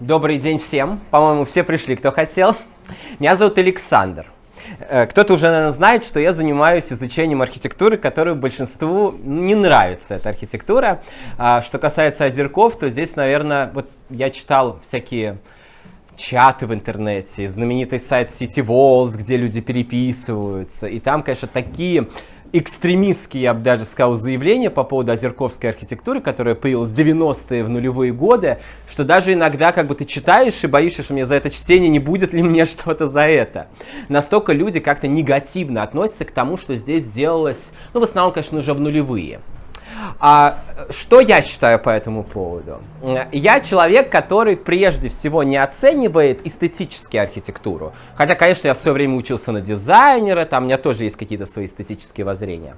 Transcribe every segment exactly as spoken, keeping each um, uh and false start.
Добрый день всем. По-моему, все пришли, кто хотел. Меня зовут Александр. Кто-то уже, наверное, знает, что я занимаюсь изучением архитектуры, которой большинству не нравится эта архитектура. Что касается озерков, то здесь, наверное, вот я читал всякие чаты в интернете, знаменитый сайт City Walls, где люди переписываются. И там, конечно, такие экстремистские, я бы даже сказал, заявления по поводу озерковской архитектуры, которая появилась в девяностые, в нулевые годы, что даже иногда как бы ты читаешь и боишься, что мне за это чтение не будет ли мне что-то за это. Настолько люди как-то негативно относятся к тому, что здесь делалось, ну, в основном, конечно, уже в нулевые. А что я считаю по этому поводу? Я человек, который прежде всего не оценивает эстетически архитектуру. Хотя, конечно, я в свое время учился на дизайнера, там у меня тоже есть какие-то свои эстетические воззрения.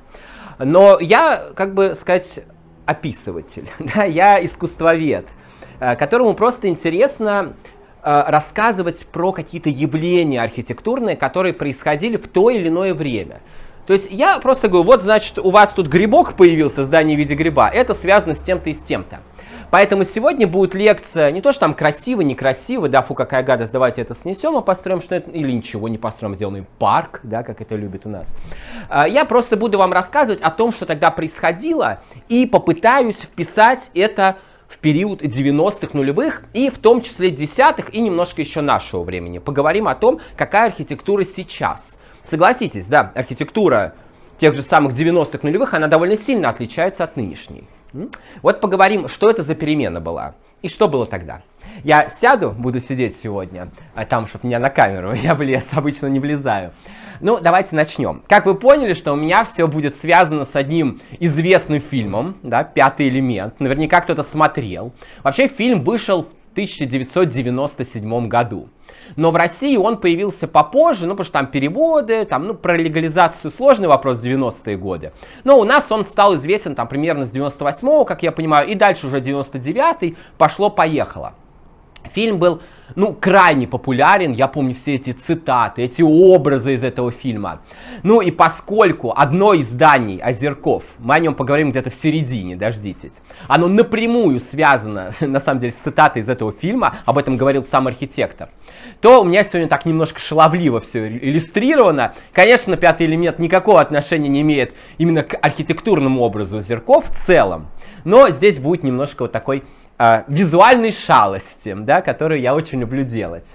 Но я, как бы сказать, описыватель, да? Я искусствовед, которому просто интересно рассказывать про какие-то явления архитектурные, которые происходили в то или иное время. То есть я просто говорю, вот, значит, у вас тут грибок появился, здание в виде гриба, это связано с тем-то и с тем-то. Поэтому сегодня будет лекция, не то, что там красиво, некрасиво, да, фу, какая гадость, давайте это снесем, а построим, что это, или ничего не построим, сделаем парк, да, как это любят у нас. Я просто буду вам рассказывать о том, что тогда происходило, и попытаюсь вписать это в период девяностых, нулевых, и в том числе десятых, и немножко еще нашего времени. Поговорим о том, какая архитектура сейчас. Согласитесь, да, архитектура тех же самых девяностых, нулевых, она довольно сильно отличается от нынешней. Вот поговорим, что это за перемена была и что было тогда. Я сяду, буду сидеть сегодня, а там, чтобы меня на камеру, я влез, обычно не влезаю. Ну, давайте начнем. Как вы поняли, что у меня все будет связано с одним известным фильмом, да, «Пятый элемент». Наверняка кто-то смотрел. Вообще фильм вышел в тысяча девятьсот девяносто седьмом году. Но в России он появился попозже, ну, потому что там переводы, там, ну, про легализацию сложный вопрос в девяностые годы. Но у нас он стал известен там примерно с девяносто восьмого, как я понимаю, и дальше уже девяносто девятый, пошло-поехало. Фильм был, ну, крайне популярен, я помню все эти цитаты, эти образы из этого фильма. Ну и поскольку одно из зданий Озерков, мы о нем поговорим где-то в середине, дождитесь, оно напрямую связано, на самом деле, с цитатой из этого фильма, об этом говорил сам архитектор, то у меня сегодня так немножко шаловливо все иллюстрировано. Конечно, «Пятый элемент» никакого отношения не имеет именно к архитектурному образу Озерков в целом, но здесь будет немножко вот такой визуальной шалости, да, которую я очень люблю делать.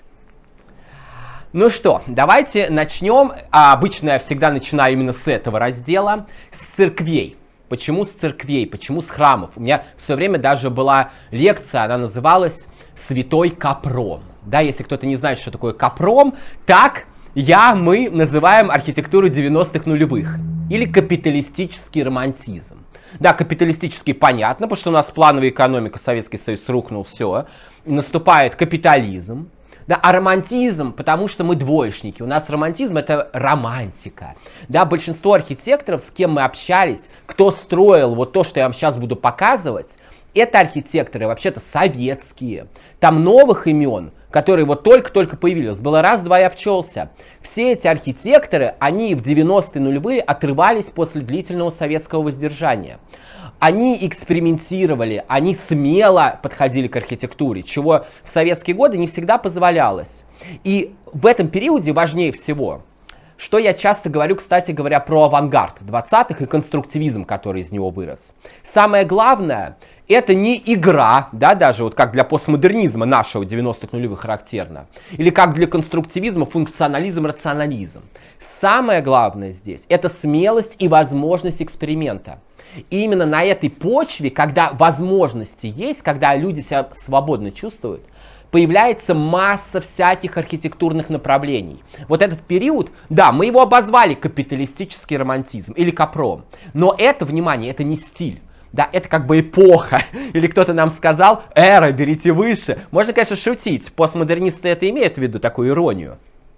Ну что, давайте начнем. А обычно я всегда начинаю именно с этого раздела, с церквей. Почему с церквей, почему с храмов? У меня все время даже была лекция, она называлась «Святой Капром». Да, если кто-то не знает, что такое Капром, так я, мы называем архитектуру девяностых нулевых или капиталистический романтизм. Да, капиталистически понятно, потому что у нас плановая экономика, Советский Союз рухнул, все, наступает капитализм. Да, а романтизм, потому что мы двоечники, у нас романтизм — это романтика. Да, большинство архитекторов, с кем мы общались, кто строил вот то, что я вам сейчас буду показывать, это архитекторы вообще-то советские. Там новых имен, которые вот только-только появились, было раз-два и обчелся. Все эти архитекторы, они в девяностые нулевые отрывались после длительного советского воздержания. Они экспериментировали, они смело подходили к архитектуре, чего в советские годы не всегда позволялось. И в этом периоде важнее всего, что я часто говорю, кстати говоря, про авангард двадцатых и конструктивизм, который из него вырос. Самое главное, это не игра, да, даже вот как для постмодернизма нашего девяностых нулевых характерно, или как для конструктивизма функционализм, рационализм. Самое главное здесь — это смелость и возможность эксперимента. И именно на этой почве, когда возможности есть, когда люди себя свободно чувствуют, появляется масса всяких архитектурных направлений. Вот этот период, да, мы его обозвали капиталистический романтизм или Капром, но это, внимание, это не стиль. Да, это как бы эпоха. Или кто-то нам сказал, эра, берите выше. Можно, конечно, шутить. Постмодернисты это имеют в виду, такую иронию.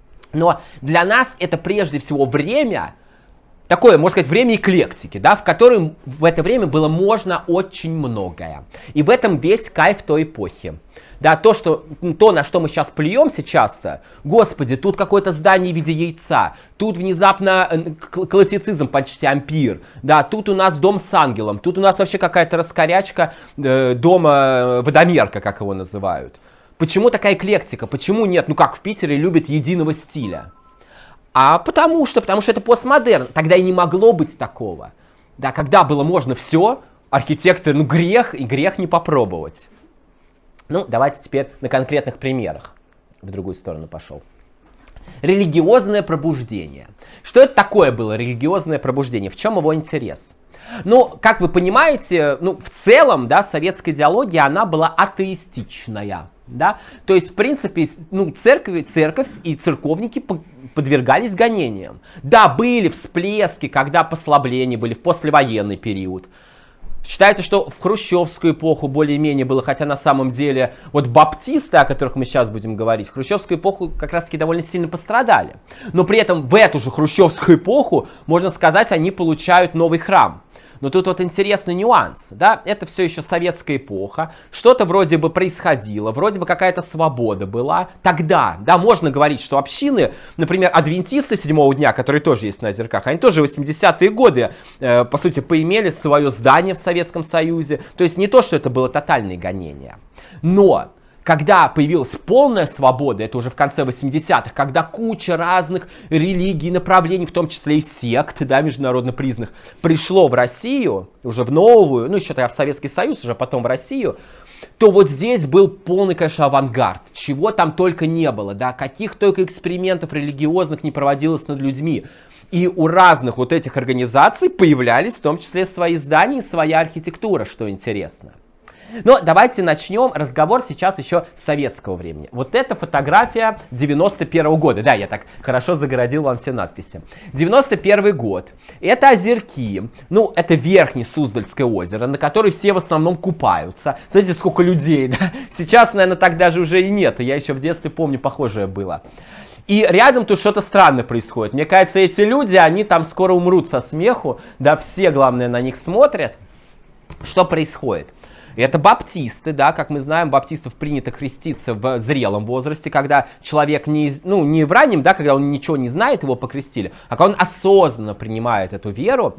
Но для нас это прежде всего время, такое, можно сказать, время эклектики, да, в котором в это время было можно очень многое. И в этом весь кайф той эпохи. Да, то, что, то, на что мы сейчас плюемся часто, господи, тут какое-то здание в виде яйца, тут внезапно классицизм почти ампир, да, тут у нас дом с ангелом, тут у нас вообще какая-то раскорячка э, дома водомерка, как его называют. Почему такая эклектика? Почему нет, ну как в Питере любят единого стиля? А потому что, потому что это постмодерн. Тогда и не могло быть такого. Да, когда было можно все, архитектор, ну грех, и грех не попробовать. Ну, давайте теперь на конкретных примерах. В другую сторону пошел. Религиозное пробуждение. Что это такое было, религиозное пробуждение? В чем его интерес? Ну, как вы понимаете, ну, в целом, да, советская идеология, она была атеистичная. Да? То есть, в принципе, ну, церковь, церковь и церковники подвергались гонениям. Да, были всплески, когда послабления были в послевоенный период. Считается, что в хрущевскую эпоху более-менее было, хотя на самом деле вот баптисты, о которых мы сейчас будем говорить, в хрущевскую эпоху как раз-таки довольно сильно пострадали. Но при этом в эту же хрущевскую эпоху, можно сказать, они получают новый храм. Но тут вот интересный нюанс, да, это все еще советская эпоха, что-то вроде бы происходило, вроде бы какая-то свобода была. Тогда, да, можно говорить, что общины, например, адвентисты седьмого дня, которые тоже есть на Озерках, они тоже в восьмидесятые годы, э, по сути, поимели свое здание в Советском Союзе. То есть не то, что это было тотальное гонение. Но когда появилась полная свобода, это уже в конце восьмидесятых, когда куча разных религий, направлений, в том числе и сект, да, международно признанных, пришло в Россию, уже в новую, ну еще тогда в Советский Союз, уже потом в Россию, то вот здесь был полный, конечно, авангард. Чего там только не было, да, каких только экспериментов религиозных не проводилось над людьми. И у разных вот этих организаций появлялись в том числе свои здания и своя архитектура, что интересно. Но давайте начнем разговор сейчас еще с советского времени. Вот эта фотография девяносто первого года. Да, я так хорошо загородил вам все надписи. девяносто первый год. Это озерки. Ну, это верхнее Суздальское озеро, на которое все в основном купаются. Смотрите, сколько людей, да? Сейчас, наверное, так даже уже и нет. Я еще в детстве помню, похожее было. И рядом тут что-то странное происходит. Мне кажется, эти люди, они там скоро умрут со смеху. Да, все, главное, на них смотрят. Что происходит? Это баптисты, да, как мы знаем, баптистов принято креститься в зрелом возрасте, когда человек не, ну, не в раннем, да, когда он ничего не знает, его покрестили, а когда он осознанно принимает эту веру,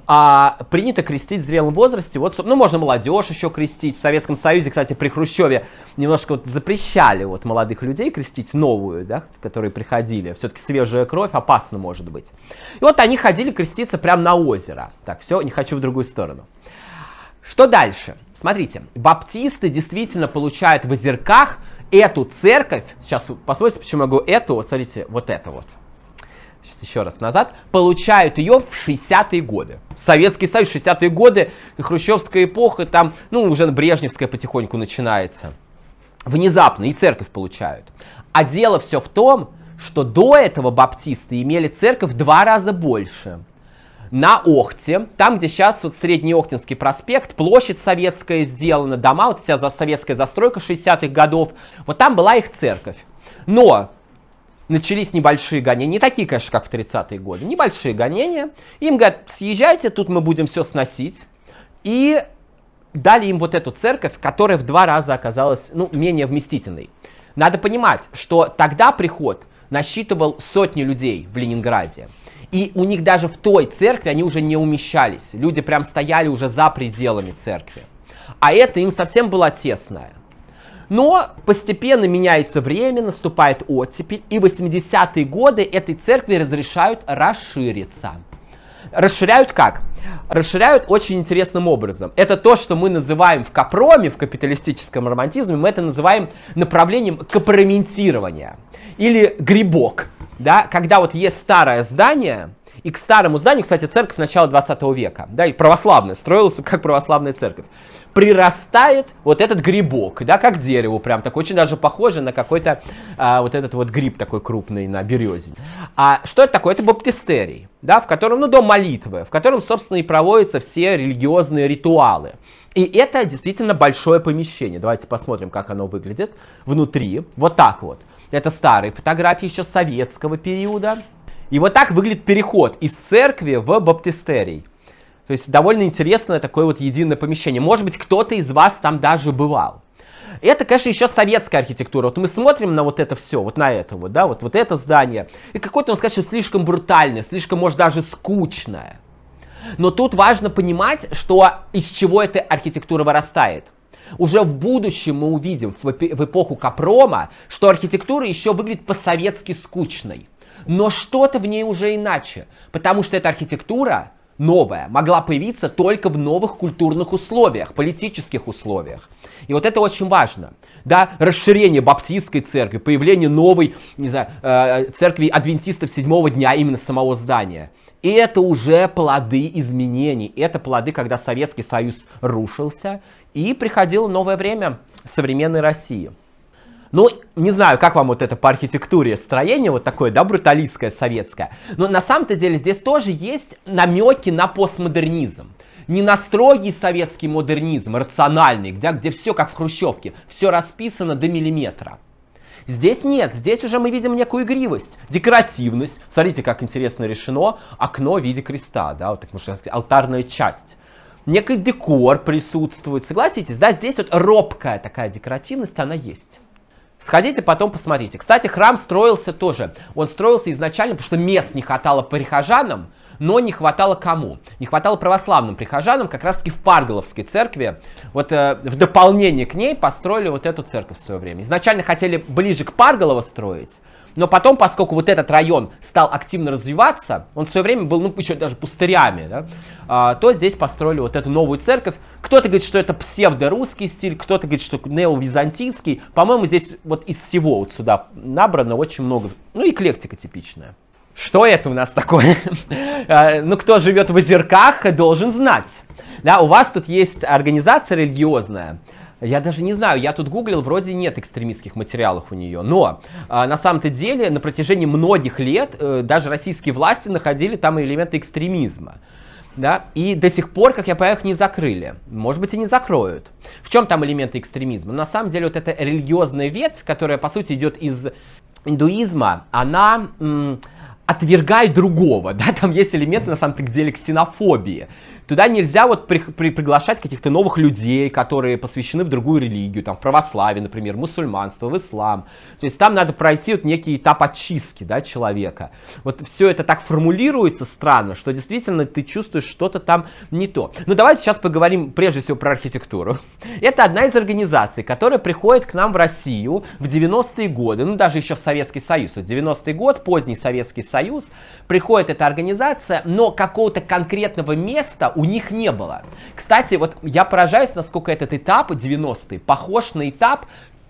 а, принято крестить в зрелом возрасте. Вот, ну, можно молодежь еще крестить. В Советском Союзе, кстати, при Хрущеве немножко вот запрещали вот молодых людей крестить, новую, да, которые приходили. Все-таки свежая кровь опасно может быть. И вот они ходили креститься прямо на озеро. Так, все, не хочу в другую сторону. Что дальше? Смотрите, баптисты действительно получают в Озерках эту церковь. Сейчас посмотрите, почему я говорю эту. Вот смотрите, вот это вот. Сейчас еще раз назад. Получают ее в шестидесятые годы. Советский Союз, шестидесятые годы, хрущевская эпоха, там, ну, уже брежневская потихоньку начинается. Внезапно и церковь получают. А дело все в том, что до этого баптисты имели церковь в два раза больше. На Охте, там, где сейчас вот Среднеохтинский проспект, площадь советская сделана, дома, вот вся советская застройка шестидесятых годов, вот там была их церковь. Но начались небольшие гонения, не такие, конечно, как в тридцатые годы, небольшие гонения. Им говорят, съезжайте, тут мы будем все сносить. И дали им вот эту церковь, которая в два раза оказалась, ну, менее вместительной. Надо понимать, что тогда приход насчитывал сотни людей в Ленинграде. И у них даже в той церкви они уже не умещались. Люди прям стояли уже за пределами церкви. А это им совсем была тесная. Но постепенно меняется время, наступает оттепель. И в восьмидесятые годы этой церкви разрешают расшириться. Расширяют как? Расширяют очень интересным образом. Это то, что мы называем в Капроме, в капиталистическом романтизме, мы это называем направлением капроментирования. Или грибок. Да? Когда вот есть старое здание, и к старому зданию, кстати, церковь начала двадцатого века, да, и православная, строилась как православная церковь, прирастает вот этот грибок, да, как дерево, прям так очень даже похоже на какой-то а, вот этот вот гриб такой крупный на березе. А что это такое? Это баптистерий, да, в котором, ну, дом молитвы, в котором, собственно, и проводятся все религиозные ритуалы. И это действительно большое помещение. Давайте посмотрим, как оно выглядит внутри. Вот так вот. Это старые фотографии еще советского периода. И вот так выглядит переход из церкви в баптистерий. То есть довольно интересное такое вот единое помещение. Может быть, кто-то из вас там даже бывал. Это, конечно, еще советская архитектура. Вот мы смотрим на вот это все, вот на это вот, да, вот, вот это здание. И какое-то, он скажет, что слишком брутальное, слишком, может, даже скучное. Но тут важно понимать, что из чего эта архитектура вырастает. Уже в будущем мы увидим, в эпоху Капрома, что архитектура еще выглядит по-советски скучной. Но что-то в ней уже иначе, потому что эта архитектура новая могла появиться только в новых культурных условиях, политических условиях. И вот это очень важно. Да, расширение баптистской церкви, появление новой, не знаю, э, церкви адвентистов седьмого дня, именно самого здания. И это уже плоды изменений. Это плоды, когда Советский Союз рушился, и приходило новое время современной России. Ну, не знаю, как вам вот это по архитектуре строение, вот такое, да, бруталистское, советское. Но на самом-то деле здесь тоже есть намеки на постмодернизм. Не на строгий советский модернизм, рациональный, где, где все как в хрущевке, все расписано до миллиметра. Здесь нет, здесь уже мы видим некую игривость, декоративность. Смотрите, как интересно решено окно в виде креста, да, вот так можно сказать, алтарная часть. Некий декор присутствует, согласитесь, да, здесь вот робкая такая декоративность, она есть. Сходите, потом посмотрите. Кстати, храм строился тоже. Он строился изначально, потому что мест не хватало прихожанам, но не хватало кому? Не хватало православным прихожанам, как раз таки в Парголовской церкви. Вот э, в дополнение к ней построили вот эту церковь в свое время. Изначально хотели ближе к Парголово строить, но потом, поскольку вот этот район стал активно развиваться, он в свое время был, ну, еще даже пустырями, да, а, то здесь построили вот эту новую церковь. Кто-то говорит, что это псевдорусский стиль, кто-то говорит, что неовизантийский. По-моему, здесь вот из всего вот сюда набрано очень много, ну, эклектика типичная. Что это у нас такое? Ну, кто живет в Озерках, должен знать. Да, у вас тут есть организация религиозная. Я даже не знаю, я тут гуглил, вроде нет экстремистских материалов у нее. Но а, на самом-то деле на протяжении многих лет э, даже российские власти находили там элементы экстремизма. Да? И до сих пор, как я понимаю, их не закрыли. Может быть, и не закроют. В чем там элементы экстремизма? На самом деле вот эта религиозная ветвь, которая по сути идет из индуизма, она м, отвергает другого. Да? Там есть элементы на самом деле ксенофобии. Туда нельзя вот при, при, приглашать каких-то новых людей, которые посвящены в другую религию, там, в православие, например, мусульманство, в ислам. То есть там надо пройти вот некий этап очистки, да, человека. Вот все это так формулируется странно, что действительно ты чувствуешь что-то там не то. Ну давайте сейчас поговорим прежде всего про архитектуру. Это одна из организаций, которая приходит к нам в Россию в девяностые годы, ну даже еще в Советский Союз. Вот девяностый год, поздний Советский Союз, приходит эта организация, но какого-то конкретного места у них не было. Кстати, вот я поражаюсь, насколько этот этап девяностые похож на этап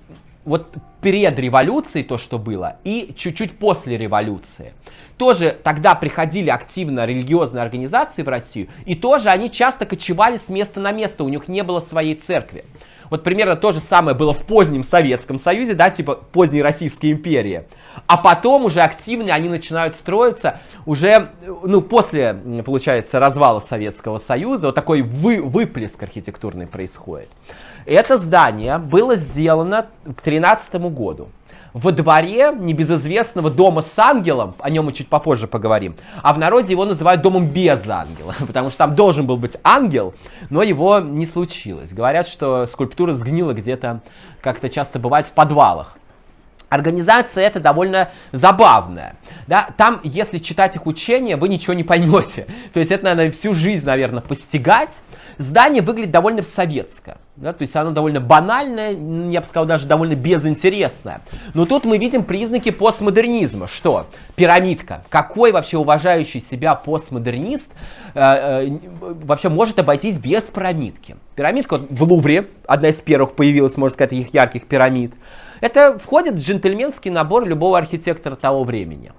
вот перед революцией, то, что было, и чуть-чуть после революции. Тоже тогда приходили активно религиозные организации в Россию, и тоже они часто кочевали с места на место, у них не было своей церкви. Вот примерно то же самое было в позднем Советском Союзе, да, типа поздней Российской империи. А потом уже активно они начинают строиться уже, ну, после, получается, развала Советского Союза. Вот такой вы, выплеск архитектурный происходит. Это здание было сделано к тринадцатому году. Во дворе небезызвестного дома с ангелом, о нем мы чуть попозже поговорим, а в народе его называют домом без ангела, потому что там должен был быть ангел, но его не случилось. Говорят, что скульптура сгнила где-то, как это часто бывает, в подвалах. Организация эта довольно забавная. Да? Там, если читать их учения, вы ничего не поймете. То есть это, наверное, всю жизнь, наверное, постигать. Здание выглядит довольно советско. Да? То есть оно довольно банальное, я бы сказал, даже довольно безинтересное. Но тут мы видим признаки постмодернизма. Что? Пирамидка. Какой вообще уважающий себя постмодернист э, э, вообще может обойтись без пирамидки? Пирамидка вот, в Лувре, одна из первых появилась, можно сказать, их ярких пирамид. Это входит в джентльменский набор любого архитектора того времени.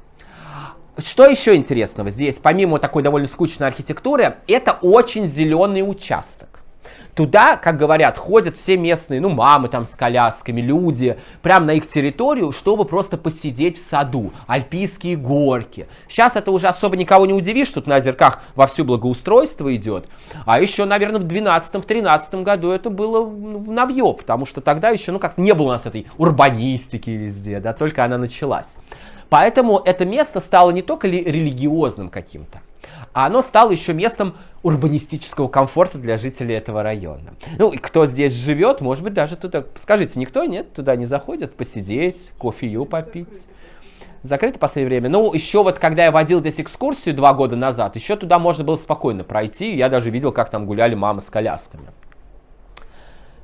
Что еще интересного здесь, помимо такой довольно скучной архитектуры, это очень зеленый участок. Туда, как говорят, ходят все местные, ну, мамы там с колясками, люди, прямо на их территорию, чтобы просто посидеть в саду. Альпийские горки. Сейчас это уже особо никого не удивишь, тут на Озерках вовсю благоустройство идет. А еще, наверное, в двенадцатом-тринадцатом году это было в новье, потому что тогда еще, ну, как не было у нас этой урбанистики везде, да, только она началась. Поэтому это место стало не только религиозным каким-то, а оно стало еще местом урбанистического комфорта для жителей этого района. Ну, и кто здесь живет, может быть, даже туда... Скажите, никто, нет, туда не заходит посидеть, кофею попить? Закрыто в последнее время. Ну, еще вот, когда я водил здесь экскурсию два года назад, еще туда можно было спокойно пройти. Я даже видел, как там гуляли мамы с колясками.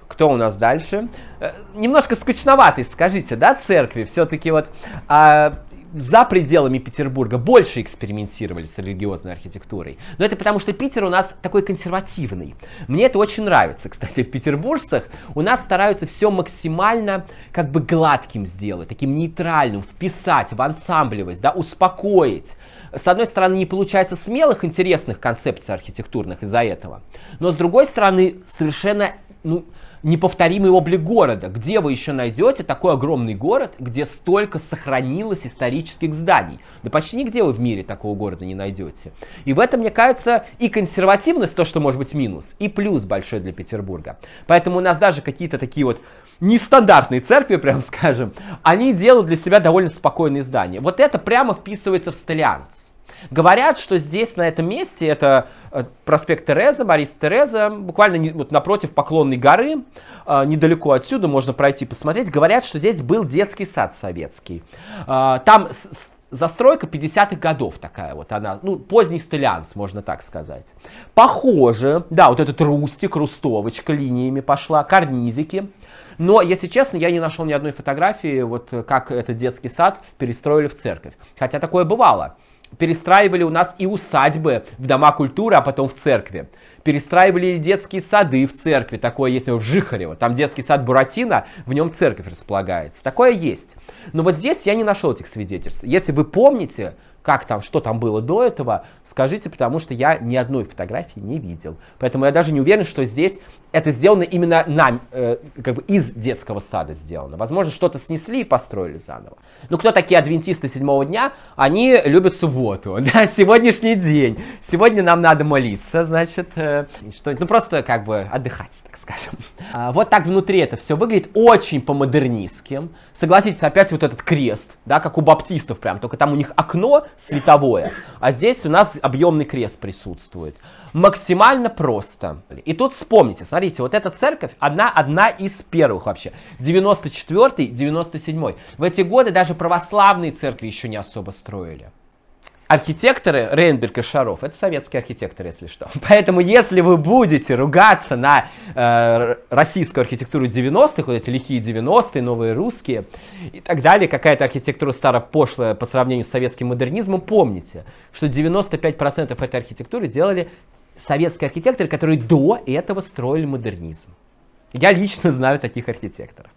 Кто у нас дальше? Немножко скучноватый, скажите, да, церкви? Все-таки вот а, за пределами Петербурга больше экспериментировали с религиозной архитектурой. Но это потому, что Питер у нас такой консервативный. Мне это очень нравится. Кстати, в петербуржцах у нас стараются все максимально как бы гладким сделать, таким нейтральным, вписать в ансамблевость, да, успокоить. С одной стороны, не получается смелых, интересных концепций архитектурных из-за этого. Но с другой стороны, совершенно... Ну, неповторимый облик города. Где вы еще найдете такой огромный город, где столько сохранилось исторических зданий? Да почти нигде вы в мире такого города не найдете. И в этом, мне кажется, и консервативность, то, что может быть минус, и плюс большой для Петербурга. Поэтому у нас даже какие-то такие вот нестандартные церкви, прям скажем, они делают для себя довольно спокойные здания. Вот это прямо вписывается в стилианс. Говорят, что здесь, на этом месте, это проспект Тереза, Мариса Тереза, буквально не, вот напротив Поклонной горы, э, недалеко отсюда, можно пройти посмотреть. Говорят, что здесь был детский сад советский. Э, там с, с, застройка пятидесятых годов такая вот она, ну, поздний стилианс, можно так сказать. Похоже, да, вот этот рустик, рустовочка линиями пошла, карнизики. Но, если честно, я не нашел ни одной фотографии, вот как этот детский сад перестроили в церковь. Хотя такое бывало. Перестраивали у нас и усадьбы в дома культуры, а потом в церкви. Перестраивали и детские сады в церкви. Такое есть в Жихарево. Там детский сад Буратино, в нем церковь располагается. Такое есть. Но вот здесь я не нашел этих свидетельств. Если вы помните, как там, что там было до этого, скажите, потому что я ни одной фотографии не видел. Поэтому я даже не уверен, что здесь это сделано именно нам, э, как бы из детского сада сделано. Возможно, что-то снесли и построили заново. Ну, кто такие адвентисты седьмого дня? Они любят субботу, да, сегодняшний день. Сегодня нам надо молиться, значит, э, что, ну, просто как бы отдыхать, так скажем. А, вот так внутри это все выглядит очень по-модернистски. Согласитесь, опять вот этот крест, да, как у баптистов прям, только там у них окно световое, а здесь у нас объемный крест присутствует. Максимально просто. И тут вспомните, смотрите, вот эта церковь одна, одна из первых вообще. девяносто четвёртый, девяносто седьмой. В эти годы даже православные церкви еще не особо строили. Архитекторы Рейнберг и Шаров — это советские архитекторы, если что. Поэтому, если вы будете ругаться на э, российскую архитектуру девяностых, вот эти лихие девяностые, новые русские и так далее, какая-то архитектура старопошлая по сравнению с советским модернизмом, помните, что девяносто пять процентов этой архитектуры делали советские архитекторы, которые до этого строили модернизм. Я лично знаю таких архитекторов.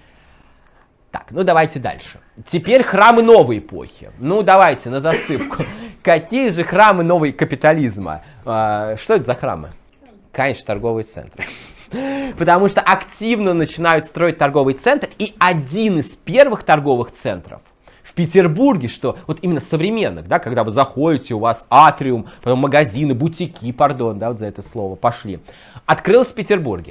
Так, ну давайте дальше. Теперь храмы новой эпохи. Ну давайте на засыпку. Какие же храмы новой капитализма? А, что это за храмы? Конечно, торговые центры. Потому что активно начинают строить торговый центр. И один из первых торговых центров в Петербурге, что вот именно современных, да, когда вы заходите, у вас атриум, потом магазины, бутики, пардон, да, вот за это слово пошли, открылся в Петербурге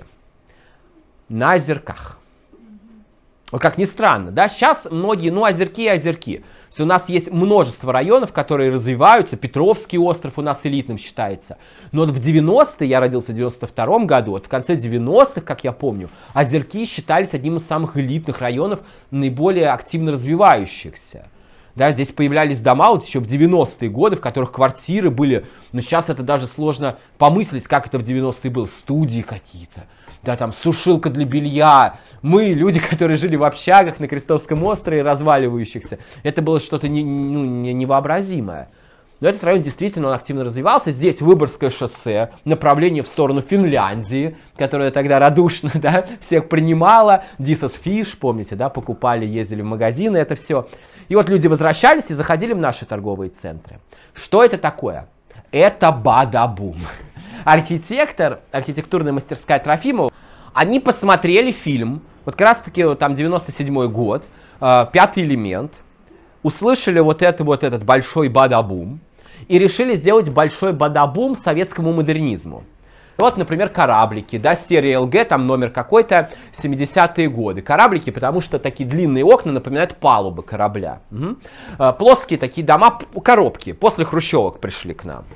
на Озерках. Вот как ни странно, да, сейчас многие, ну, озерки и озерки. То есть у нас есть множество районов, которые развиваются, Петровский остров у нас элитным считается. Но вот в девяностые, я родился в девяносто втором году, вот в конце девяностых, как я помню, озерки считались одним из самых элитных районов, наиболее активно развивающихся. Да, здесь появлялись дома вот еще в девяностые годы, в которых квартиры были, но сейчас это даже сложно помыслить, как это в девяностые было, студии какие-то. Да, там сушилка для белья. Мы, люди, которые жили в общагах на Крестовском острове, разваливающихся, это было что-то не, ну, не, невообразимое. Но этот район действительно он активно развивался. Здесь Выборгское шоссе, направление в сторону Финляндии, которая тогда радушно, да, всех принимала. Дисас Фиш, помните, да, покупали, ездили в магазины, это все. И вот люди возвращались и заходили в наши торговые центры. Что это такое? Это бадабум. Архитектор, архитектурная мастерская Трофимова, они посмотрели фильм, вот как раз таки вот, там девяносто седьмой год, э, «Пятый элемент», услышали вот, это, вот этот большой бадабум и решили сделать большой бадабум советскому модернизму. Вот, например, кораблики, да, серия эл гэ, там номер какой-то, семидесятые годы. Кораблики, потому что такие длинные окна напоминают палубы корабля. Угу. Э, плоские такие дома, коробки, после хрущевок пришли к нам.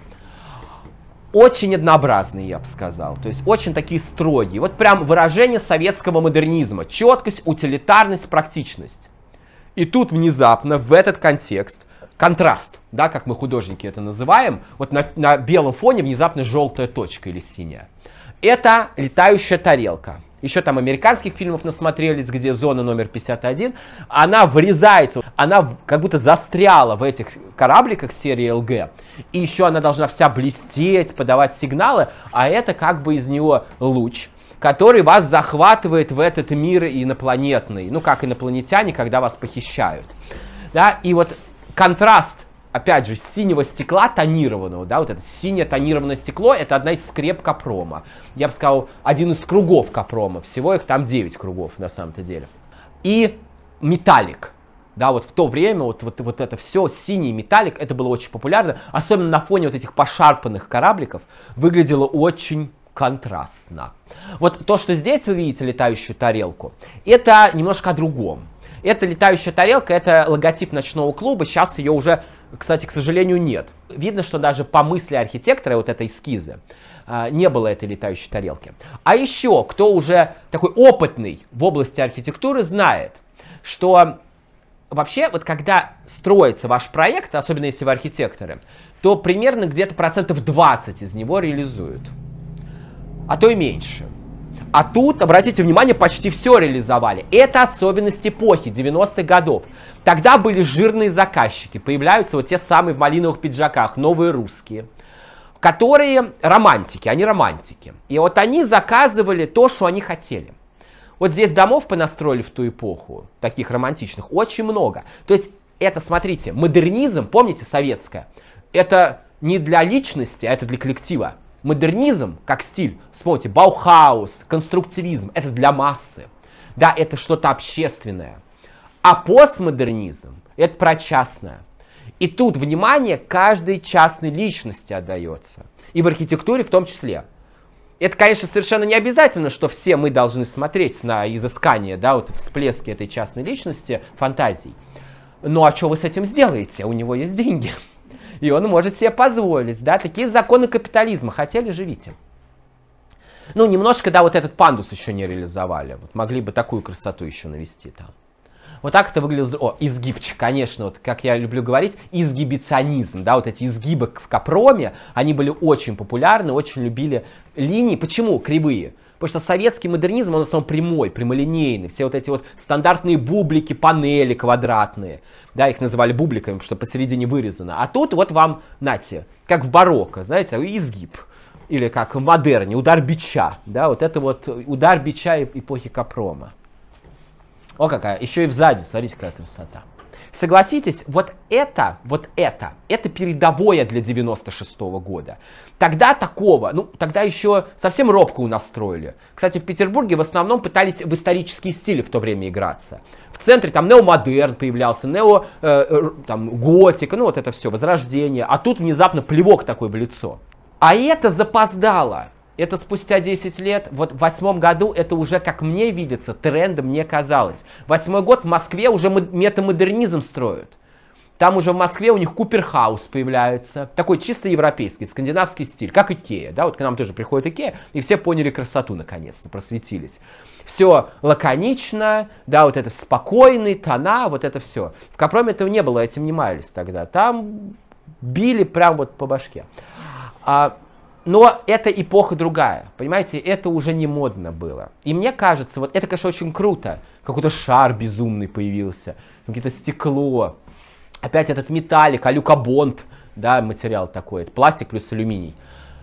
Очень однообразные, я бы сказал, то есть очень такие строгие. Вот прям выражение советского модернизма. Четкость, утилитарность, практичность. И тут внезапно в этот контекст контраст, да, как мы художники это называем, вот на, на белом фоне внезапно желтая точка или синяя. Это летающая тарелка. еще там американских фильмов насмотрелись, где зона номер пятьдесят один, она врезается, она как будто застряла в этих корабликах серии эл гэ, и еще она должна вся блестеть, подавать сигналы, а это как бы из него луч, который вас захватывает в этот мир инопланетный, ну как инопланетяне, когда вас похищают. Да? И вот контраст, опять же, синего стекла тонированного, да, вот это синее тонированное стекло, это одна из скреп Капрома. Я бы сказал, один из кругов Капрома, всего их там девять кругов на самом-то деле. И металлик, да, вот в то время вот, вот, вот это все, синий металлик, это было очень популярно, особенно на фоне вот этих пошарпанных корабликов, выглядело очень контрастно. Вот то, что здесь вы видите летающую тарелку, это немножко о другом. Эта летающая тарелка, это логотип ночного клуба, сейчас ее уже, кстати, к сожалению, нет. Видно, что даже по мысли архитектора, вот этой эскизы, не было этой летающей тарелки. А еще, кто уже такой опытный в области архитектуры, знает, что вообще, вот когда строится ваш проект, особенно если вы архитекторы, то примерно где-то процентов двадцать из него реализуют, а то и меньше. А тут, обратите внимание, почти все реализовали. Это особенность эпохи девяностых годов. Тогда были жирные заказчики. Появляются вот те самые в малиновых пиджаках, новые русские, которые романтики, они романтики. И вот они заказывали то, что они хотели. Вот здесь домов понастроили в ту эпоху, таких романтичных, очень много. То есть это, смотрите, модернизм, помните, советское, это не для личности, а это для коллектива. Модернизм, как стиль, вспомните, Баухаус, конструктивизм, это для массы. Да, это что-то общественное. А постмодернизм, это про частное. И тут внимание каждой частной личности отдается. И в архитектуре в том числе. Это, конечно, совершенно не обязательно, что все мы должны смотреть на изыскание, да, вот всплески этой частной личности, фантазий. Ну а что вы с этим сделаете? У него есть деньги. И он может себе позволить, да, такие законы капитализма. Хотели, живите. Ну, немножко, да, вот этот пандус еще не реализовали. Вот могли бы такую красоту еще навести там. Вот так это выглядело. О, изгибчик, конечно, вот как я люблю говорить, изгибиционизм, да, вот эти изгибы в Капроме, они были очень популярны, очень любили линии. Почему кривые? Потому что советский модернизм, он в основном прямой, прямолинейный. Все вот эти вот стандартные бублики, панели квадратные. Да, их называли бубликами, потому что посередине вырезано. А тут вот вам, нате, как в барокко, знаете, изгиб. Или как в модерне, удар бича. Да, вот это вот удар бича эпохи Капрома. О, какая. Еще и сзади, смотрите, какая красота. Согласитесь, вот это, вот это, это передовое для девяносто шестого года. Тогда такого, ну, тогда еще совсем робко у нас строили. Кстати, в Петербурге в основном пытались в исторические стили в то время играться. В центре там неомодерн появлялся, нео, э, там, готика, ну, вот это все, возрождение. А тут внезапно плевок такой в лицо. А это запоздало. Это спустя десять лет, вот в восьмом году это уже, как мне видится, трендом мне казалось. Восьмой год в Москве уже метамодернизм строят. Там уже в Москве у них Куперхаус появляется. Такой чисто европейский, скандинавский стиль, как Икея. Да, вот к нам тоже приходит Икея, и все поняли красоту наконец-то, просветились. Все лаконично, да, вот это спокойные тона, вот это все. В Капроме этого не было, этим не маялись тогда. Там били прям вот по башке. А, Но это эпоха другая, понимаете, это уже не модно было. И мне кажется, вот это, конечно, очень круто. Какой-то шар безумный появился, какое-то стекло. Опять этот металлик, алюкобонд, да, материал такой, это пластик плюс алюминий.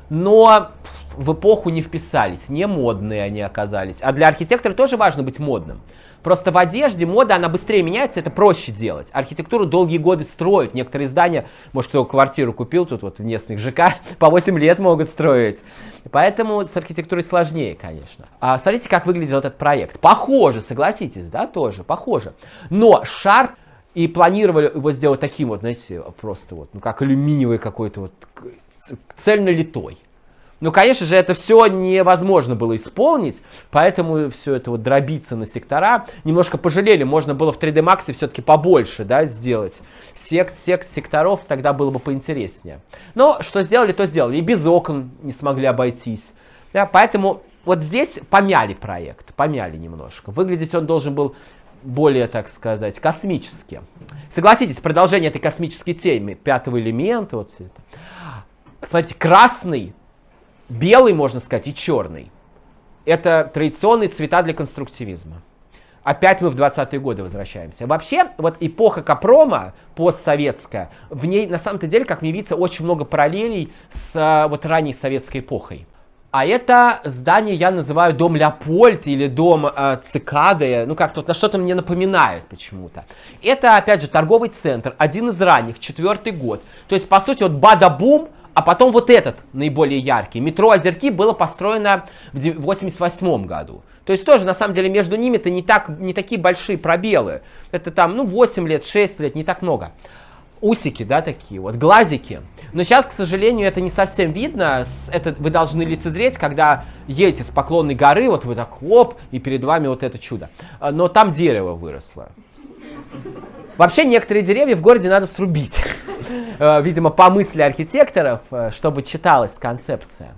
Но в эпоху не вписались, не модные они оказались. А для архитектора тоже важно быть модным. Просто в одежде мода, она быстрее меняется, это проще делать. Архитектуру долгие годы строят. Некоторые здания, может, кто квартиру купил тут вот в местных ЖК, по восемь лет могут строить. Поэтому с архитектурой сложнее, конечно. А смотрите, как выглядел этот проект. Похоже, согласитесь, да, тоже, похоже. Но шар, и планировали его сделать таким вот, знаете, просто вот, ну как алюминиевый какой-то вот, цельно литой. Ну, конечно же, это все невозможно было исполнить, поэтому все это вот дробиться на сектора. Немножко пожалели, можно было в три дэ Max все-таки побольше, да, сделать. Сект, сект, секторов тогда было бы поинтереснее. Но что сделали, то сделали. И без окон не смогли обойтись. Да, поэтому вот здесь помяли проект, помяли немножко. Выглядеть он должен был более, так сказать, космически. Согласитесь, продолжение этой космической темы, пятого элемента, вот все это. Смотрите, красный, белый, можно сказать, и черный. Это традиционные цвета для конструктивизма. Опять мы в двадцатые годы возвращаемся. Вообще, вот эпоха Капрома, постсоветская, в ней на самом-то деле, как мне видится, очень много параллелей с вот ранней советской эпохой. А это здание я называю дом Леопольд или дом э, Цикады, ну как-то вот на что-то мне напоминает почему-то. Это, опять же, торговый центр, один из ранних, четвертый год. То есть, по сути, вот бада-бум, а потом вот этот наиболее яркий. Метро Озерки было построено в восемьдесят восьмом году. То есть тоже, на самом деле, между ними-то не, так, не такие большие пробелы. Это там, ну, восемь лет, шесть лет, не так много. Усики, да, такие вот, глазики. Но сейчас, к сожалению, это не совсем видно. Это вы должны лицезреть, когда едете с Поклонной горы, вот вы так, оп, и перед вами вот это чудо. Но там дерево выросло. Вообще, некоторые деревья в городе надо срубить. Видимо, по мысли архитекторов, чтобы читалась концепция.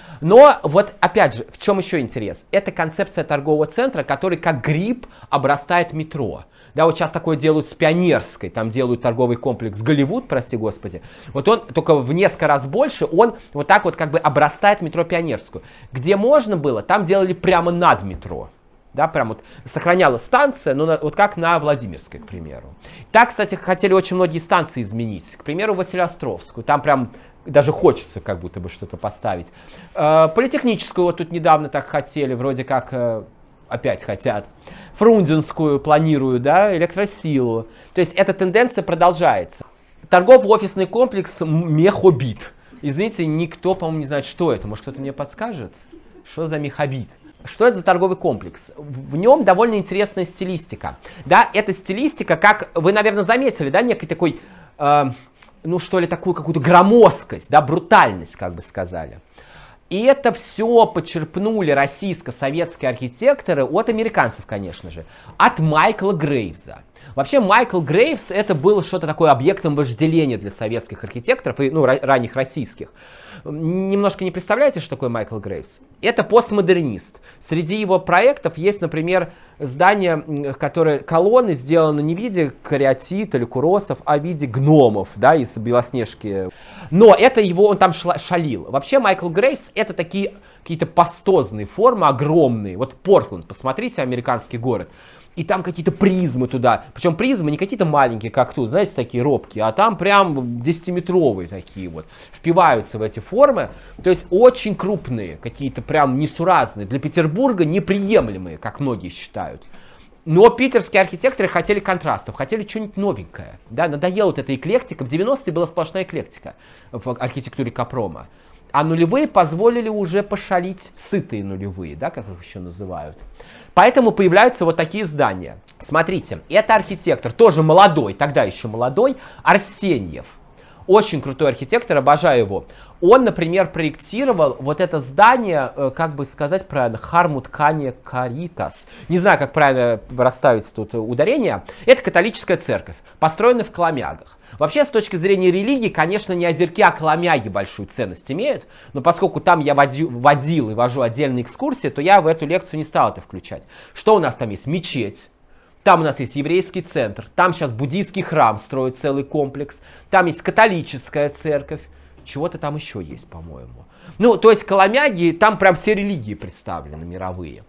Но вот, опять же, в чем еще интерес? Это концепция торгового центра, который как гриб обрастает метро. Да, вот сейчас такое делают с Пионерской, там делают торговый комплекс Голливуд, прости господи. Вот он только в несколько раз больше, он вот так вот как бы обрастает метро Пионерскую. Где можно было, там делали прямо над метро. Да, прям вот сохранялась станция, но на, вот как на Владимирской, к примеру. Так, кстати, хотели очень многие станции изменить. К примеру, Василеостровскую. Там прям даже хочется как будто бы что-то поставить. Э, Политехническую вот тут недавно так хотели, вроде как э, опять хотят. Фрунзенскую планируют, да, Электросилу. То есть эта тенденция продолжается. Торгово-офисный комплекс Мехобит. Извините, никто, по-моему, не знает, что это. Может, кто-то мне подскажет? Что за Мехобит? Что это за торговый комплекс? В нем довольно интересная стилистика. Да, эта стилистика, как вы, наверное, заметили, да, некий такой, э, ну что ли, такую какую-то громоздкость, да, брутальность, как бы сказали. И это все почерпнули российско-советские архитекторы от американцев, конечно же, от Майкла Грейвза. Вообще Майкл Грейвс это было что-то такое объектом вожделения для советских архитекторов, и, ну, ранних российских. Немножко не представляете, что такое Майкл Грейвс? Это постмодернист. Среди его проектов есть, например, здания, которые колонны сделаны не в виде кариатит или куросов, а в виде гномов, да, из Белоснежки. Но это его, он там шалил. Вообще Майкл Грейвс это такие какие-то пастозные формы, огромные. Вот Портленд, посмотрите, американский город. И там какие-то призмы туда. Причем призмы не какие-то маленькие, как тут, знаете, такие робкие, а там прям десятиметровые такие вот. Впиваются в эти формы. То есть очень крупные, какие-то прям несуразные. Для Петербурга неприемлемые, как многие считают. Но питерские архитекторы хотели контрастов, хотели что-нибудь новенькое. Да, надоела вот эта эклектика. В девяностые была сплошная эклектика в архитектуре Капрома. А нулевые позволили уже пошалить, сытые нулевые, да, как их еще называют. Поэтому появляются вот такие здания. Смотрите, это архитектор, тоже молодой, тогда еще молодой, Арсеньев. Очень крутой архитектор, обожаю его. Он, например, проектировал вот это здание, как бы сказать правильно, Хармут-Кане Каритас. Не знаю, как правильно расставить тут ударение. Это католическая церковь, построенная в Коломягах. Вообще, с точки зрения религии, конечно, не Озерки, а Коломяги большую ценность имеют. Но поскольку там я водил, водил и вожу отдельные экскурсии, то я в эту лекцию не стал это включать. Что у нас там есть? Мечеть. Там у нас есть еврейский центр. Там сейчас буддийский храм строит целый комплекс. Там есть католическая церковь. Чего-то там еще есть, по-моему. Ну, то есть Коломяги, там прям все религии представлены, мировые.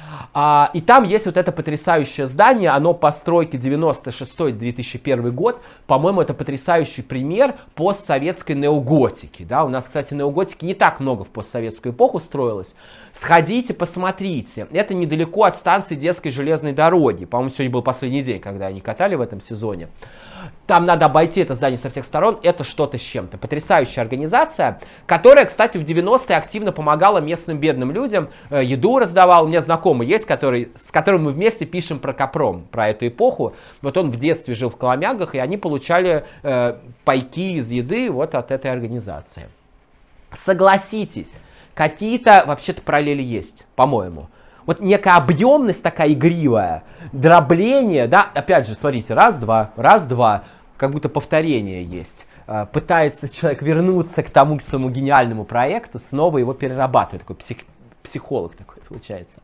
А, и там есть вот это потрясающее здание, оно постройки девяносто шестой — две тысячи первый год. По-моему, это потрясающий пример постсоветской неоготики. Да? У нас, кстати, неоготики не так много в постсоветскую эпоху строилось. Сходите, посмотрите. Это недалеко от станции Детской железной дороги. По-моему, сегодня был последний день, когда они катали в этом сезоне. Там надо обойти это здание со всех сторон. Это что-то с чем-то. Потрясающая организация, которая, кстати, в девяностые активно помогала местным бедным людям. Э, еду раздавал. У меня знакомый есть, который, с которым мы вместе пишем про Капром, про эту эпоху. Вот он в детстве жил в Коломягах, и они получали э, пайки из еды вот от этой организации. Согласитесь, какие-то вообще-то параллели есть, по-моему. Вот некая объемность такая игривая, дробление, да, опять же, смотрите, раз-два, раз-два, как будто повторение есть. Пытается человек вернуться к тому, к своему гениальному проекту, снова его перерабатывает, такой псих, психолог такой получается.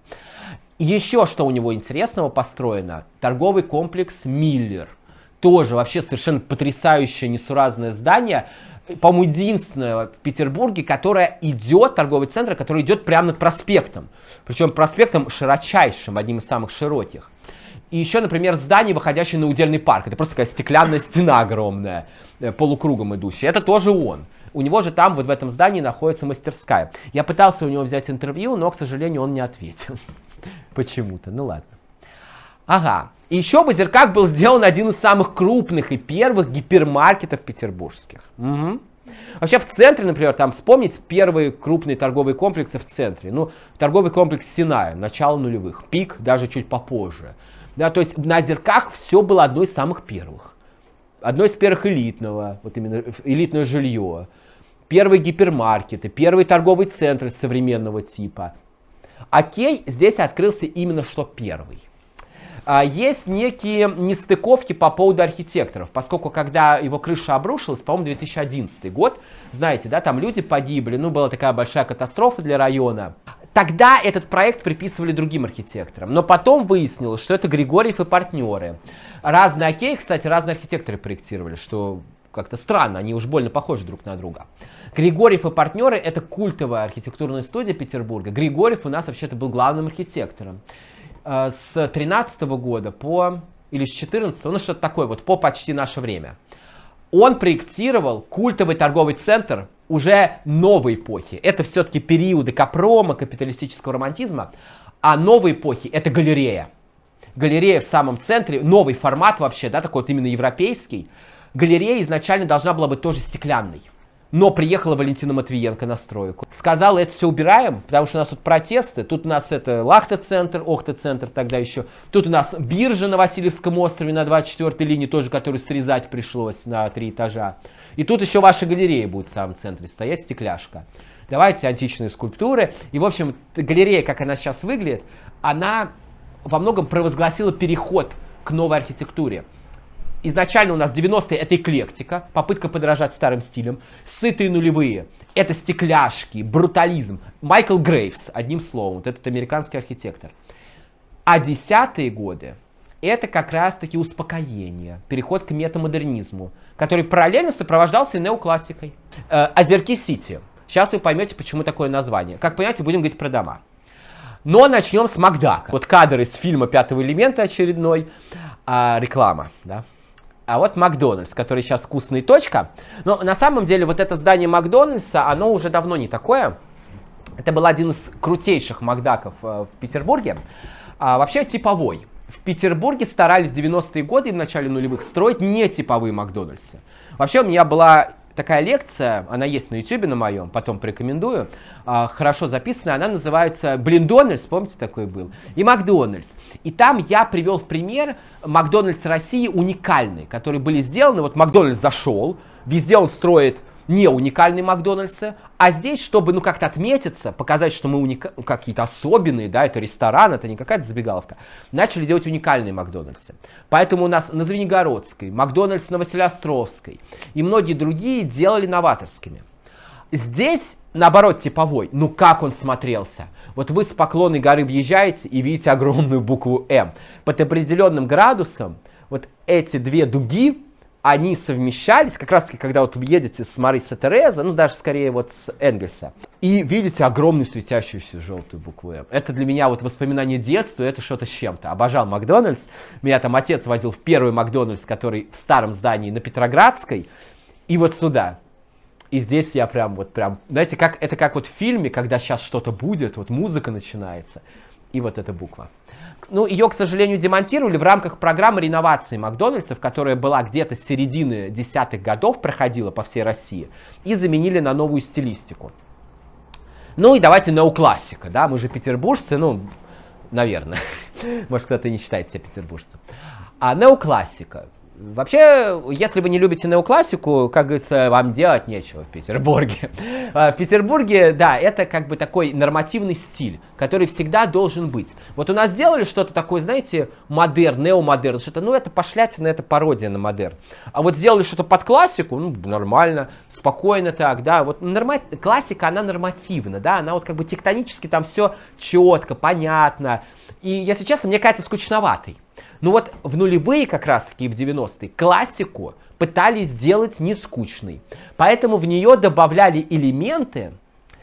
И еще что у него интересного построено, торговый комплекс Миллер. Тоже вообще совершенно потрясающее несуразное здание. по-моему, единственная в Петербурге, которая идет, торговый центр, который идет прямо над проспектом. Причем проспектом широчайшим, одним из самых широких. И еще, например, здание, выходящее на Удельный парк. Это просто такая стеклянная стена огромная, полукругом идущая. Это тоже он. У него же там, вот в этом здании, находится мастерская. Я пытался у него взять интервью, но, к сожалению, он не ответил. Почему-то. Ну ладно. Ага. И еще в Озерках был сделан один из самых крупных и первых гипермаркетов петербургских. Угу. Вообще в центре, например, там вспомнить первые крупные торговые комплексы в центре. Ну, торговый комплекс Синая, начало нулевых. Пик даже чуть попозже. Да, то есть на Озерках все было одно из самых первых. Одно из первых элитного, вот именно элитное жилье. Первые гипермаркеты, первые торговые центры современного типа. Окей, здесь открылся именно что первый. Есть некие нестыковки по поводу архитекторов, поскольку когда его крыша обрушилась, по-моему, две тысячи одиннадцатый год, знаете, да, там люди погибли, ну, была такая большая катастрофа для района. Тогда этот проект приписывали другим архитекторам, но потом выяснилось, что это Григорьев и партнеры. Разные окей, кстати, разные архитекторы проектировали, что как-то странно, они уж больно похожи друг на друга. Григорьев и партнеры — это культовая архитектурная студия Петербурга. Григорьев у нас вообще-то был главным архитектором. С тринадцатого года по, или с четырнадцатого, ну что-то такое, вот по почти наше время. Он проектировал культовый торговый центр уже новой эпохи. Это все-таки периоды Капрома, капиталистического романтизма, а новой эпохи — это галерея. Галерея в самом центре, новый формат вообще, да, такой вот именно европейский. Галерея изначально должна была быть тоже стеклянной. Но приехала Валентина Матвиенко на стройку. Сказала, это все убираем, потому что у нас тут протесты. Тут у нас это Лахта-центр, Охта-центр тогда еще. Тут у нас биржа на Васильевском острове на двадцать четвёртой линии, тоже которую срезать пришлось на три этажа. И тут еще ваша галерея будет в самом центре стоять, стекляшка. Давайте античные скульптуры. И, в общем, галерея, как она сейчас выглядит, она во многом провозгласила переход к новой архитектуре. Изначально у нас девяностые это эклектика, попытка подражать старым стилям. Сытые нулевые — это стекляшки, брутализм. Майкл Грейвс, одним словом, вот этот американский архитектор. А десятые годы — это как раз-таки успокоение, переход к метамодернизму, который параллельно сопровождался и неоклассикой. Э, Озерки-Сити. Сейчас вы поймете, почему такое название. Как понимаете, будем говорить про дома. Но начнем с Макдака. Вот кадр из фильма «Пятого элемента» очередной, а, реклама, да. А вот Макдональдс, который сейчас вкусная точка. Но на самом деле вот это здание Макдональдса, оно уже давно не такое. Это был один из крутейших Макдаков э, в Петербурге. А, вообще типовой. В Петербурге старались в девяностые годы и в начале нулевых строить не типовые Макдональдсы. Вообще у меня была такая лекция, она есть на ютубе на моем, потом порекомендую, а, хорошо записанная, она называется «Блиндональдс», помните, такой был, и «Макдональдс». И там я привел в пример Макдональдс России уникальный, которые были сделаны, вот Макдональдс зашел, везде он строит не уникальные Макдональдсы, а здесь, чтобы ну как-то отметиться, показать, что мы уника... какие-то особенные, да, это ресторан, это не какая-то забегаловка, начали делать уникальные Макдональдсы. Поэтому у нас на Звенигородской, Макдональдс на Василиостровской и многие другие делали новаторскими. Здесь, наоборот, типовой. Ну как он смотрелся? Вот вы с Поклонной горы въезжаете и видите огромную букву «М». Под определенным градусом вот эти две дуги, они совмещались, как раз таки, когда вот вы едете с Мариса Тереза, ну даже скорее вот с Энгельса, и видите огромную светящуюся желтую букву «М». Это для меня вот воспоминание детства, это что-то с чем-то. Обожал Макдональдс. Меня там отец возил в первый Макдональдс, который в старом здании на Петроградской, и вот сюда. И здесь я прям вот прям, знаете, как, это как вот в фильме, когда сейчас что-то будет, вот музыка начинается, и вот эта буква. Ну, ее, к сожалению, демонтировали в рамках программы реновации Макдональдсов, которая была где-то с середины десятых годов, проходила по всей России, и заменили на новую стилистику. Ну и давайте неоклассика, да, мы же петербуржцы, ну, наверное, может кто-то не считает себя петербуржцем. А неоклассика. Вообще, если вы не любите неоклассику, как говорится, вам делать нечего в Петербурге. В Петербурге, да, это как бы такой нормативный стиль, который всегда должен быть. Вот у нас сделали что-то такое, знаете, модерн, неомодерн, что-то, ну это пошлятина, это пародия на модерн. А вот сделали что-то под классику, ну нормально, спокойно так, да. Вот норма... классика, она нормативна, да, она вот как бы тектонически там все четко, понятно. И, если честно, мне кажется, скучноватой. Ну вот в нулевые, как раз таки в девяностые, классику пытались сделать не скучной. Поэтому в нее добавляли элементы,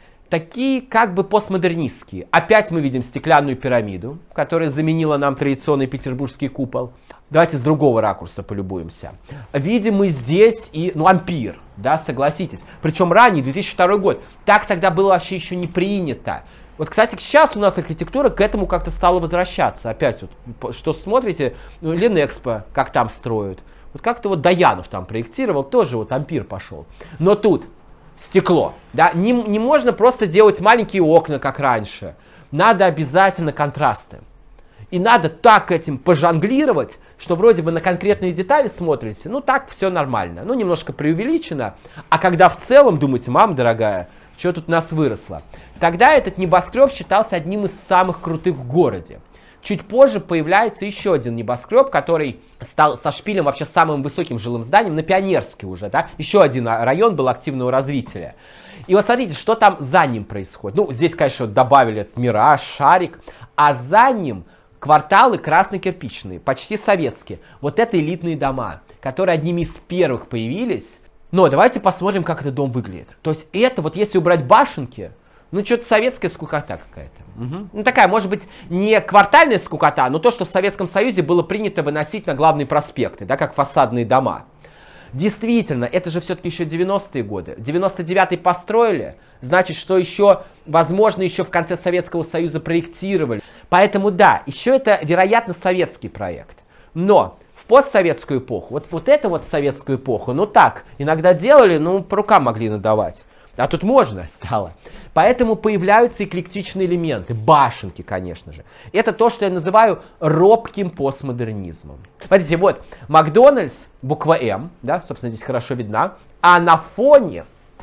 такие как бы постмодернистские. Опять мы видим стеклянную пирамиду, которая заменила нам традиционный петербургский купол. Давайте с другого ракурса полюбуемся. Видим мы здесь и, ну, ампир, да, согласитесь. Причем ранний, две тысячи второй год. Так тогда было вообще еще не принято. Вот, кстати, сейчас у нас архитектура к этому как-то стала возвращаться. Опять вот, что смотрите, ну, Ленэкспо, как там строят. Вот как-то вот Даянов там проектировал, тоже вот ампир пошел. Но тут стекло, да, не, не можно просто делать маленькие окна, как раньше. Надо обязательно контрасты. И надо так этим пожонглировать, что вроде бы на конкретные детали смотрите, ну так все нормально, ну немножко преувеличено. А когда в целом думаете, мама дорогая, что тут у нас выросло? Тогда этот небоскреб считался одним из самых крутых в городе. Чуть позже появляется еще один небоскреб, который стал со шпилем вообще самым высоким жилым зданием на Пионерске уже, да? Еще один район был активного развития. И вот смотрите, что там за ним происходит. Ну, здесь, конечно, добавили этот Мираж, Шарик, а за ним кварталы красно-кирпичные, почти советские. Вот это элитные дома, которые одними из первых появились. Но давайте посмотрим, как этот дом выглядит. То есть это вот если убрать башенки, ну что-то советская скукота какая-то. Угу. Ну такая, может быть, не квартальная скукота, но то, что в Советском Союзе было принято выносить на главные проспекты, да, как фасадные дома. Действительно, это же все-таки еще девяностые годы. девяносто девятый построили, значит, что еще, возможно, еще в конце Советского Союза проектировали. Поэтому да, еще это, вероятно, советский проект. Но в постсоветскую эпоху, вот, вот эту вот советскую эпоху, ну так, иногда делали, ну по рукам могли надавать. А тут можно стало. Поэтому появляются эклектичные элементы, башенки, конечно же. Это то, что я называю робким постмодернизмом. Смотрите, вот Макдональдс, буква М, да, собственно, здесь хорошо видна, а на фоне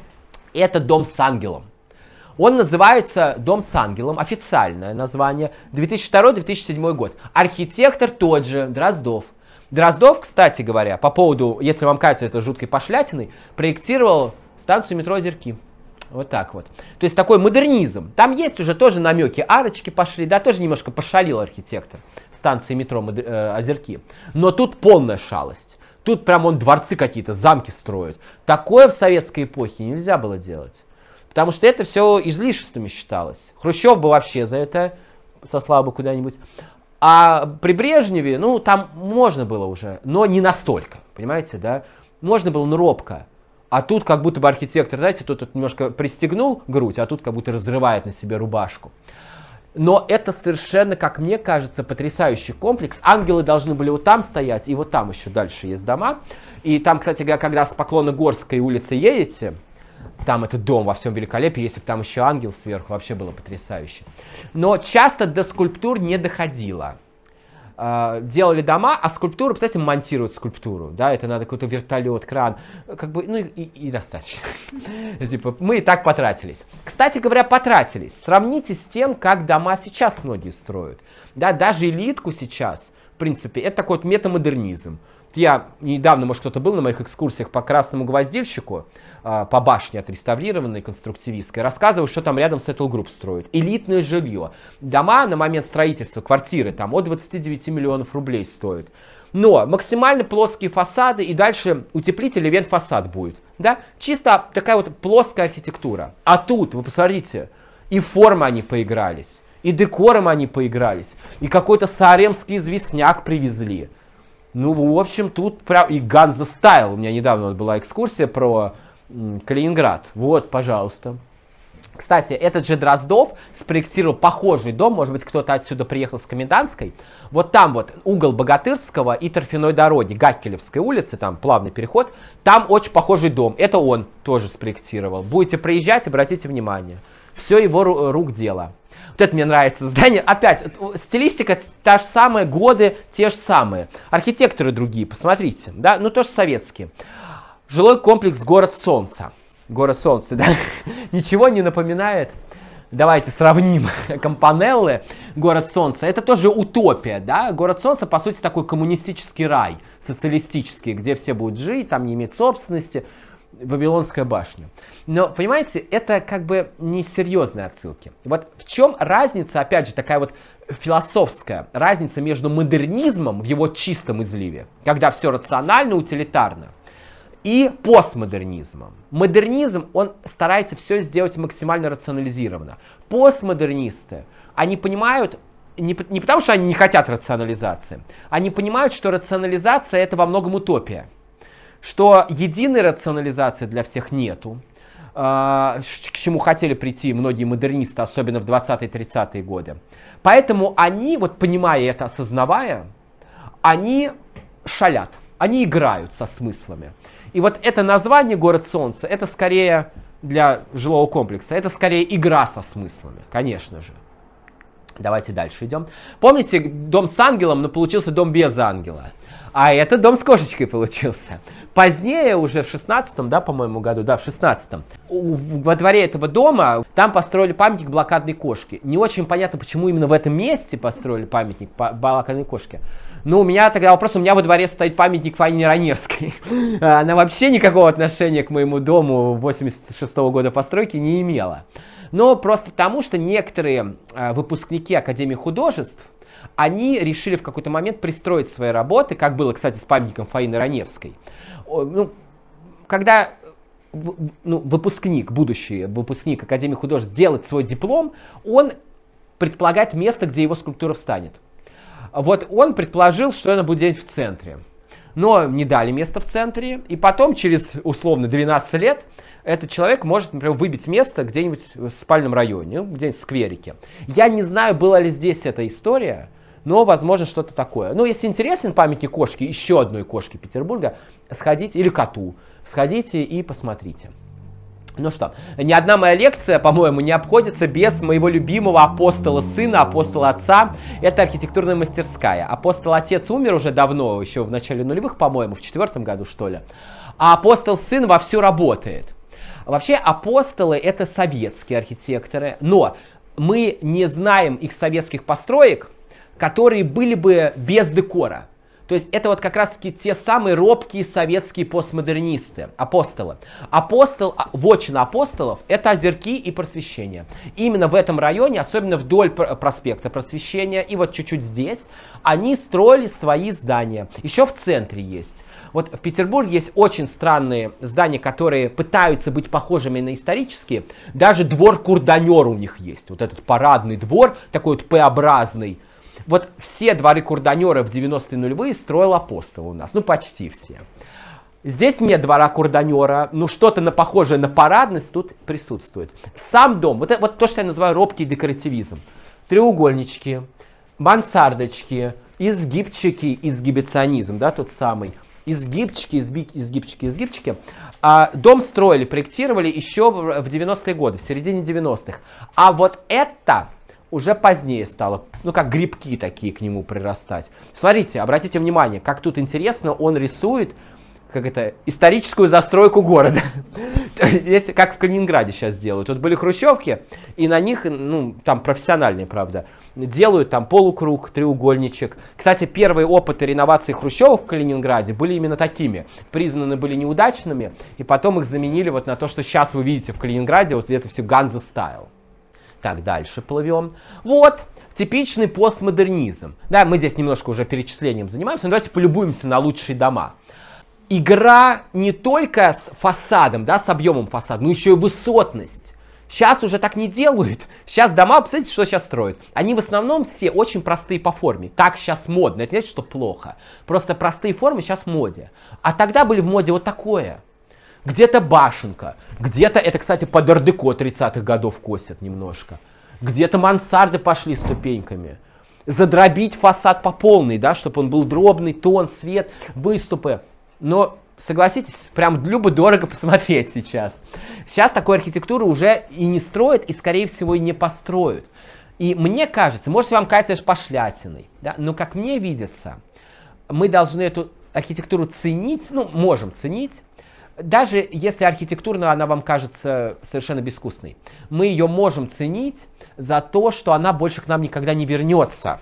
это дом с ангелом. Он называется «Дом с ангелом», официальное название, две тысячи второй — две тысячи седьмой год. Архитектор тот же, Дроздов. Дроздов, кстати говоря, по поводу, если вам кажется это жуткой пошлятиной, проектировал станцию метро Озерки. Вот так вот. То есть такой модернизм. Там есть уже тоже намеки, арочки пошли, да, тоже немножко пошалил архитектор станции метро э, Озерки. Но тут полная шалость. Тут прям он дворцы какие-то, замки строит. Такое в советской эпохе нельзя было делать. Потому что это все излишествами считалось. Хрущев бы вообще за это сослал бы куда-нибудь. А при Брежневе, ну, там можно было уже, но не настолько, понимаете, да? Можно было, но робко. А тут как будто бы архитектор, знаете, тут, тут немножко пристегнул грудь, а тут как будто разрывает на себе рубашку. Но это совершенно, как мне кажется, потрясающий комплекс. Ангелы должны были вот там стоять, и вот там еще дальше есть дома. И там, кстати говоря, когда с Поклонно-Горской улицы едете, там этот дом во всем великолепии, если бы там еще ангел сверху, вообще было потрясающе. Но часто до скульптур не доходило. Делали дома, а скульптуру, представьте, монтируют скульптуру, да, это надо какой-то вертолет, кран, как бы, ну и, и достаточно. Типа, мы и так потратились. Кстати говоря, потратились. Сравните с тем, как дома сейчас многие строят. Да, даже элитку сейчас, в принципе, это такой вот метамодернизм. Я недавно, может, кто-то был на моих экскурсиях по Красному Гвоздильщику, по башне отреставрированной, конструктивистской, рассказываю, что там рядом с Settle Group строят. Элитное жилье. Дома на момент строительства, квартиры там от двадцати девяти миллионов рублей стоят. Но максимально плоские фасады, и дальше утеплитель и вент-фасад будет. Да? Чисто такая вот плоская архитектура. А тут, вы посмотрите, и формы они поигрались, и декором они поигрались, и какой-то сааремский известняк привезли. Ну, в общем, тут прям и Ганза Стайл. У меня недавно вот была экскурсия про м, Калининград. Вот, пожалуйста. Кстати, этот же Дроздов спроектировал похожий дом. Может быть, кто-то отсюда приехал с Комендантской. Вот там вот угол Богатырского и Торфяной дороги, Гаккелевской улицы, там плавный переход. Там очень похожий дом. Это он тоже спроектировал. Будете проезжать, обратите внимание. Все его рук дело. Вот это мне нравится здание. Опять, стилистика та же самая, годы те же самые. Архитекторы другие, посмотрите. Да? Ну, тоже советские. Жилой комплекс «Город Солнца». «Город Солнца», да? Ничего не напоминает? Давайте сравним. Кампанеллы, «Город Солнца». Это тоже утопия, да? «Город Солнца», по сути, такой коммунистический рай, социалистический, где все будут жить, там не иметь собственности. Вавилонская башня. Но, понимаете, это как бы несерьезные отсылки. Вот в чем разница, опять же, такая вот философская разница между модернизмом в его чистом изливе, когда все рационально, утилитарно, и постмодернизмом. Модернизм, он старается все сделать максимально рационализированно. Постмодернисты, они понимают, не, не потому что они не хотят рационализации, они понимают, что рационализация это во многом утопия. Что единой рационализации для всех нету, к чему хотели прийти многие модернисты, особенно в двадцатые-тридцатые годы. Поэтому они, вот понимая это, осознавая, они шалят, они играют со смыслами. И вот это название «Город солнца» это скорее для жилого комплекса, это скорее игра со смыслами, конечно же. Давайте дальше идем. Помните, дом с ангелом, но получился дом без ангела. А это дом с кошечкой получился. Позднее, уже в шестнадцатом, да, по-моему, году, да, в шестнадцатом, во дворе этого дома там построили памятник блокадной кошке. Не очень понятно, почему именно в этом месте построили памятник блокадной кошке. Но у меня тогда вопрос, у меня во дворе стоит памятник Фаине Раневской. Она вообще никакого отношения к моему дому восемьдесят шестого года постройки не имела. Но просто потому, что некоторые выпускники Академии художеств, они решили в какой-то момент пристроить свои работы, как было, кстати, с памятником Фаины Раневской. Ну, когда ну, выпускник, будущий выпускник Академии художеств делает свой диплом, он предполагает место, где его скульптура встанет. Вот он предположил, что она будет где-нибудь в центре. Но не дали место в центре, и потом, через условно двенадцать лет, этот человек может, например, выбить место где-нибудь в спальном районе, где-нибудь в скверике. Я не знаю, была ли здесь эта история, но, возможно, что-то такое. Но если интересен памятник кошки, еще одной кошки Петербурга, сходите, или коту, сходите и посмотрите. Ну что, ни одна моя лекция, по-моему, не обходится без моего любимого апостола сына, апостола отца. Это архитектурная мастерская. Апостол отец умер уже давно, еще в начале нулевых, по-моему, в четвертом году, что ли. А апостол сын вовсю работает. Вообще апостолы это советские архитекторы, но мы не знаем их советских построек, которые были бы без декора. То есть это вот как раз-таки те самые робкие советские постмодернисты, апостолы. Апостол, вотчина апостолов это Озерки и Просвещение. Именно в этом районе, особенно вдоль проспекта Просвещения и вот чуть-чуть здесь, они строили свои здания. Еще в центре есть. Вот в Петербурге есть очень странные здания, которые пытаются быть похожими на исторические. Даже двор Курданера у них есть. Вот этот парадный двор, такой вот П-образный. Вот все дворы Курданера в девяностые нулевые строил апостол у нас. Ну, почти все. Здесь нет двора Курданера, но что-то на похожее на парадность тут присутствует. Сам дом, вот, вот то, что я называю робкий декоративизм. Треугольнички, мансардочки, изгибчики, изгибиционизм, да, тот самый. Изгибчики, изби, изгибчики, изгибчики. А дом строили, проектировали еще в девяностые годы, в середине девяностых. А вот это уже позднее стало, ну как грибки такие к нему прирастать. Смотрите, обратите внимание, как тут интересно он рисует, как это, историческую застройку города. Здесь, как в Калининграде сейчас делают. Тут были хрущевки, и на них, ну, там профессиональные, правда, делают там полукруг, треугольничек. Кстати, первые опыты реновации хрущевок в Калининграде были именно такими. Признаны были неудачными, и потом их заменили вот на то, что сейчас вы видите в Калининграде, вот это все Ганза стайл. Так, дальше плывем. Вот, типичный постмодернизм. Да, мы здесь немножко уже перечислением занимаемся, но давайте полюбуемся на лучшие дома. Игра не только с фасадом, да, с объемом фасада, но еще и высотность. Сейчас уже так не делают. Сейчас дома, посмотрите, что сейчас строят. Они в основном все очень простые по форме. Так сейчас модно. Это не значит, что плохо. Просто простые формы сейчас в моде. А тогда были в моде вот такое. Где-то башенка. Где-то, это, кстати, под ар-деко тридцатых годов косят немножко. Где-то мансарды пошли ступеньками. Задробить фасад по полной, да, чтобы он был дробный, тон, свет, выступы. Но, согласитесь, прям любо-дорого посмотреть сейчас. Сейчас такой архитектуры уже и не строят, и, скорее всего, и не построят. И мне кажется, может вам кажется, это пошлятиной, да? Но, как мне видится, мы должны эту архитектуру ценить, ну, можем ценить, даже если архитектурно она вам кажется совершенно безвкусной. Мы ее можем ценить за то, что она больше к нам никогда не вернется.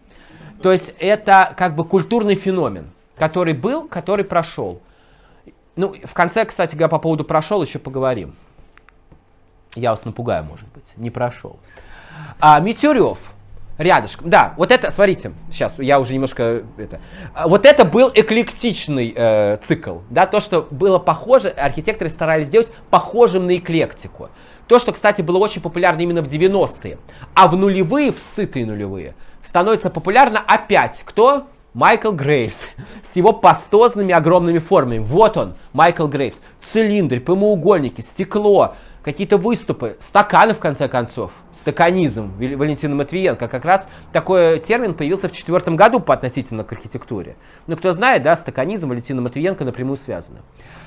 То есть это как бы культурный феномен, который был, который прошел. Ну, в конце, кстати говоря, по поводу прошел, еще поговорим. Я вас напугаю, может быть. Не прошел. А, Митюрев. Рядышком. Да, вот это, смотрите, сейчас я уже немножко... Это, вот это был эклектичный э, цикл. Да, то, что было похоже, архитекторы старались сделать похожим на эклектику. То, что, кстати, было очень популярно именно в девяностые. А в нулевые, в сытые нулевые, становится популярно опять. Кто? Майкл Грейвс. С его пастозными огромными формами. Вот он, Майкл Грейвс. Цилиндры, прямоугольники, стекло, какие-то выступы, стаканы, в конце концов. Стаканизм Валентина Матвиенко. Как раз такой термин появился в четвертом году по относительно к архитектуре. Ну, кто знает, да, стаканизм Валентина Матвиенко напрямую связаны.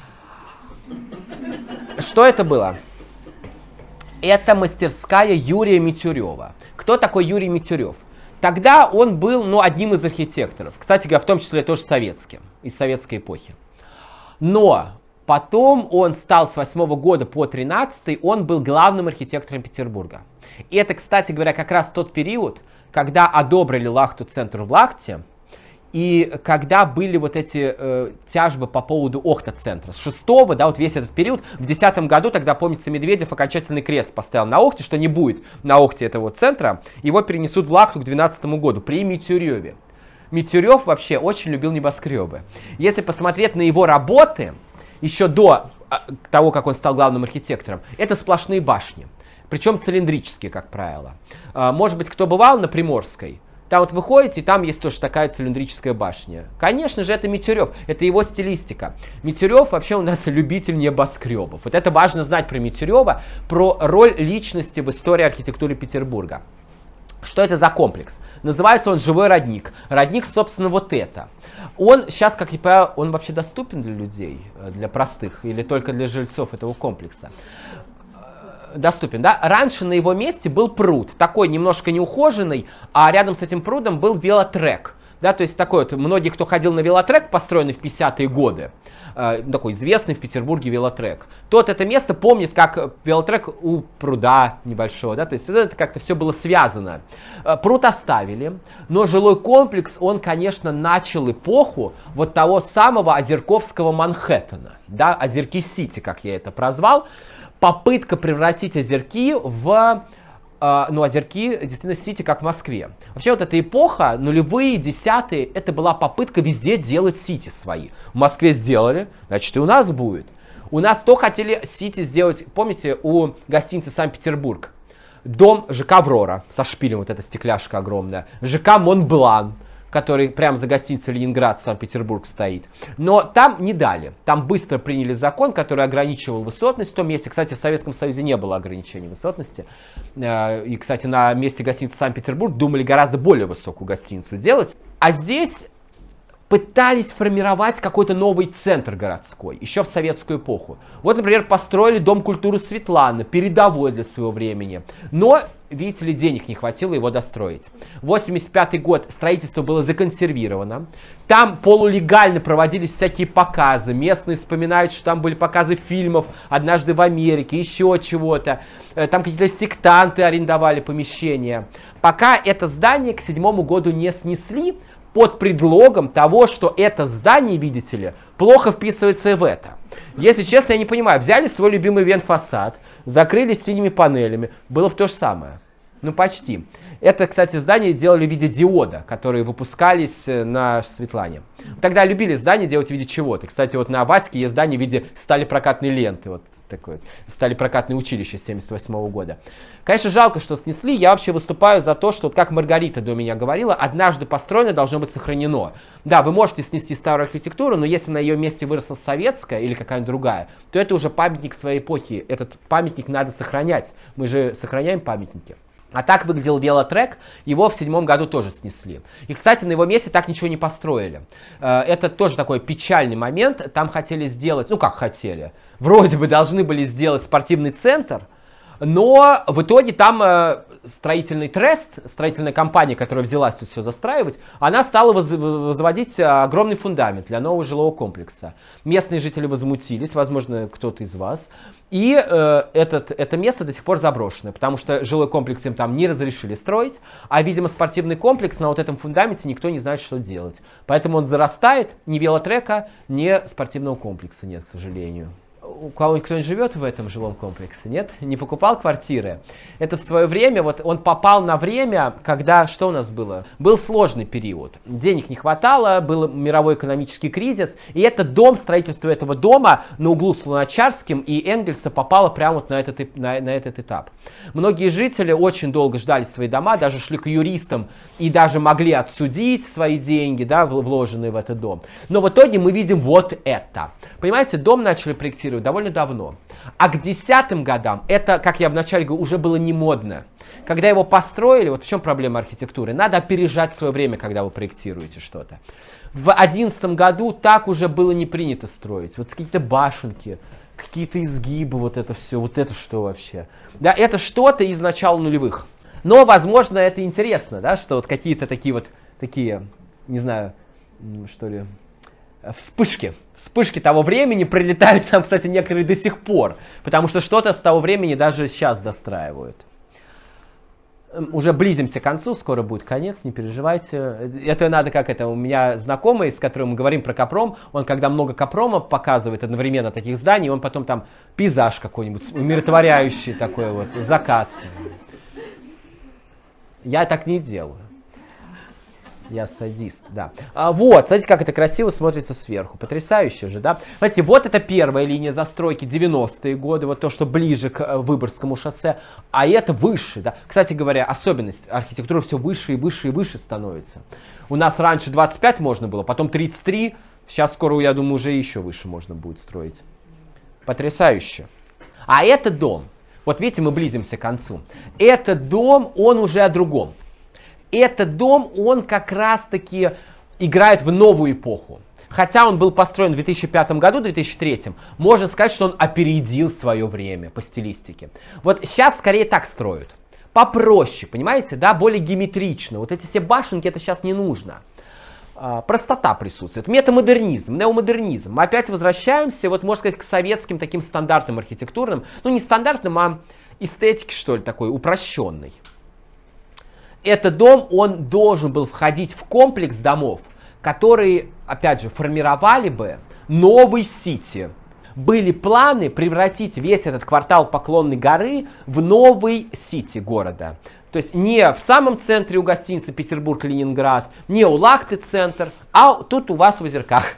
Что это было? Это мастерская Юрия Митюрева. Кто такой Юрий Митюрев? Тогда он был, ну, одним из архитекторов. Кстати говоря, в том числе тоже советским, из советской эпохи. Но потом он стал с восьмого года по тринадцатый, он был главным архитектором Петербурга. И это, кстати говоря, как раз тот период, когда одобрили Лахту-центр в Лахте, и когда были вот эти э, тяжбы по поводу Охта-центра. С шестого, да, вот весь этот период, в десятом году, тогда, помнится, Медведев окончательный крест поставил на Охте, что не будет на Охте этого центра, его перенесут в Лахту к двенадцатому году при Митюреве. Митюрев вообще очень любил небоскребы. Если посмотреть на его работы, еще до того, как он стал главным архитектором, это сплошные башни, причем цилиндрические, как правило. Может быть, кто бывал на Приморской? Там вот вы ходите, и там есть тоже такая цилиндрическая башня. Конечно же, это Митюрев, это его стилистика. Митюрев вообще у нас любитель небоскребов. Вот это важно знать про Митюрева, про роль личности в истории архитектуры Петербурга. Что это за комплекс? Называется он «Живой родник». Родник, собственно, вот это. Он сейчас, как я понимаю, он вообще доступен для людей, для простых, или только для жильцов этого комплекса? Доступен, да? Раньше на его месте был пруд, такой немножко неухоженный, а рядом с этим прудом был велотрек. Да, то есть такой вот, многие, кто ходил на велотрек, построенный в пятидесятые годы, э, такой известный в Петербурге велотрек, тот это место помнит как велотрек у пруда небольшого, да, то есть это как-то все было связано. Э, пруд оставили, но жилой комплекс, он, конечно, начал эпоху вот того самого озерковского Манхэттена, да, Озерки-Сити, как я это прозвал. Попытка превратить Озерки в, э, ну, Озерки, действительно, Сити, как в Москве. Вообще, вот эта эпоха, нулевые, десятые, это была попытка везде делать Сити свои. В Москве сделали, значит, и у нас будет. У нас то хотели Сити сделать, помните, у гостиницы Санкт-Петербург. Дом ЖК Аврора, со шпилем, вот эта стекляшка огромная. ЖК Монблан, который прямо за гостиницей Ленинград, Санкт-Петербург стоит. Но там не дали. Там быстро приняли закон, который ограничивал высотность в том месте. Кстати, в Советском Союзе не было ограничений высотности. И, кстати, на месте гостиницы Санкт-Петербург думали гораздо более высокую гостиницу делать. А здесь пытались формировать какой-то новый центр городской, еще в советскую эпоху. Вот, например, построили Дом культуры Светланы, передовой для своего времени. Но, видите ли, денег не хватило его достроить. восемьдесят пятый год, строительство было законсервировано. Там полулегально проводились всякие показы. Местные вспоминают, что там были показы фильмов «Однажды в Америке», еще чего-то. Там какие-то сектанты арендовали помещения. Пока это здание к седьмому году не снесли, под предлогом того, что это здание, видите ли, плохо вписывается в это. Если честно, я не понимаю, взяли свой любимый вент-фасад, закрыли синими панелями, было бы то же самое. Ну, почти. Это, кстати, здание делали в виде диода, которые выпускались на Светлане. Тогда любили здания делать в виде чего-то. Кстати, вот на Ваське есть здание в виде стали-прокатной ленты. Вот такое стали-прокатное училище семьдесят восьмого года. Конечно, жалко, что снесли. Я вообще выступаю за то, что, вот как Маргарита до меня говорила, однажды построенное должно быть сохранено. Да, вы можете снести старую архитектуру, но если на ее месте выросла советская или какая-нибудь другая, то это уже памятник своей эпохи. Этот памятник надо сохранять. Мы же сохраняем памятники. А так выглядел велотрек, его в седьмом году тоже снесли. И, кстати, на его месте так ничего не построили. Это тоже такой печальный момент. Там хотели сделать, ну как хотели, вроде бы должны были сделать спортивный центр, но в итоге там строительный трест, строительная компания, которая взялась тут все застраивать, она стала воз возводить огромный фундамент для нового жилого комплекса. Местные жители возмутились, возможно, кто-то из вас. И э, этот, это место до сих пор заброшено, потому что жилой комплекс им там не разрешили строить, а, видимо, спортивный комплекс на вот этом фундаменте никто не знает, что делать. Поэтому он зарастает, ни велотрека, ни спортивного комплекса нет, к сожалению. У кого-нибудь кто-нибудь живет в этом жилом комплексе, нет? Не покупал квартиры? Это в свое время, вот он попал на время, когда, что у нас было? Был сложный период. Денег не хватало, был мировой экономический кризис, и этот дом, строительство этого дома на углу с Луначарским и Энгельса попало прямо вот на этот, на, на этот этап. Многие жители очень долго ждали свои дома, даже шли к юристам и даже могли отсудить свои деньги, да, вложенные в этот дом. Но в итоге мы видим вот это. Понимаете, дом начали проектировать довольно давно. А к десятым годам это, как я вначале говорил, уже было не модно. Когда его построили, вот в чем проблема архитектуры? Надо опережать свое время, когда вы проектируете что-то. В одиннадцатом году так уже было не принято строить. Вот какие-то башенки, какие-то изгибы, вот это все, вот это что вообще? Да, это что-то из начала нулевых. Но, возможно, это интересно, да, что вот какие-то такие вот, такие, не знаю, что ли, вспышки. Вспышки того времени прилетают нам, кстати, некоторые до сих пор. Потому что что-то с того времени даже сейчас достраивают. Уже близимся к концу, скоро будет конец, не переживайте. Это надо как это, у меня знакомый, с которым мы говорим про Капром, он когда много Капрома показывает одновременно таких зданий, он потом там пейзаж какой-нибудь умиротворяющий такой вот, закат. Я так не делаю. Я садист, да. А, вот, смотрите, как это красиво смотрится сверху. Потрясающе же, да? Смотрите, вот это первая линия застройки, девяностые годы, вот то, что ближе к Выборгскому шоссе, а это выше, да. Кстати говоря, особенность, архитектура все выше и выше и выше становится. У нас раньше двадцать пять можно было, потом тридцать три, сейчас скоро, я думаю, уже еще выше можно будет строить. Потрясающе. А этот дом, вот видите, мы близимся к концу. Этот дом, он уже о другом. Этот дом, он как раз-таки играет в новую эпоху. Хотя он был построен в две тысячи пятом году, две тысячи третьем, можно сказать, что он опередил свое время по стилистике. Вот сейчас скорее так строят. Попроще, понимаете, да, более геометрично. Вот эти все башенки, это сейчас не нужно. А, простота присутствует. Метамодернизм, неомодернизм. Мы опять возвращаемся, вот можно сказать, к советским таким стандартным архитектурным, ну не стандартным, а эстетике, что ли, такой упрощенной. Этот дом, он должен был входить в комплекс домов, которые, опять же, формировали бы новый Сити. Были планы превратить весь этот квартал Поклонной горы в новый Сити города. То есть не в самом центре у гостиницы Петербург-Ленинград, не у Лахты-центр, а тут у вас в Озерках.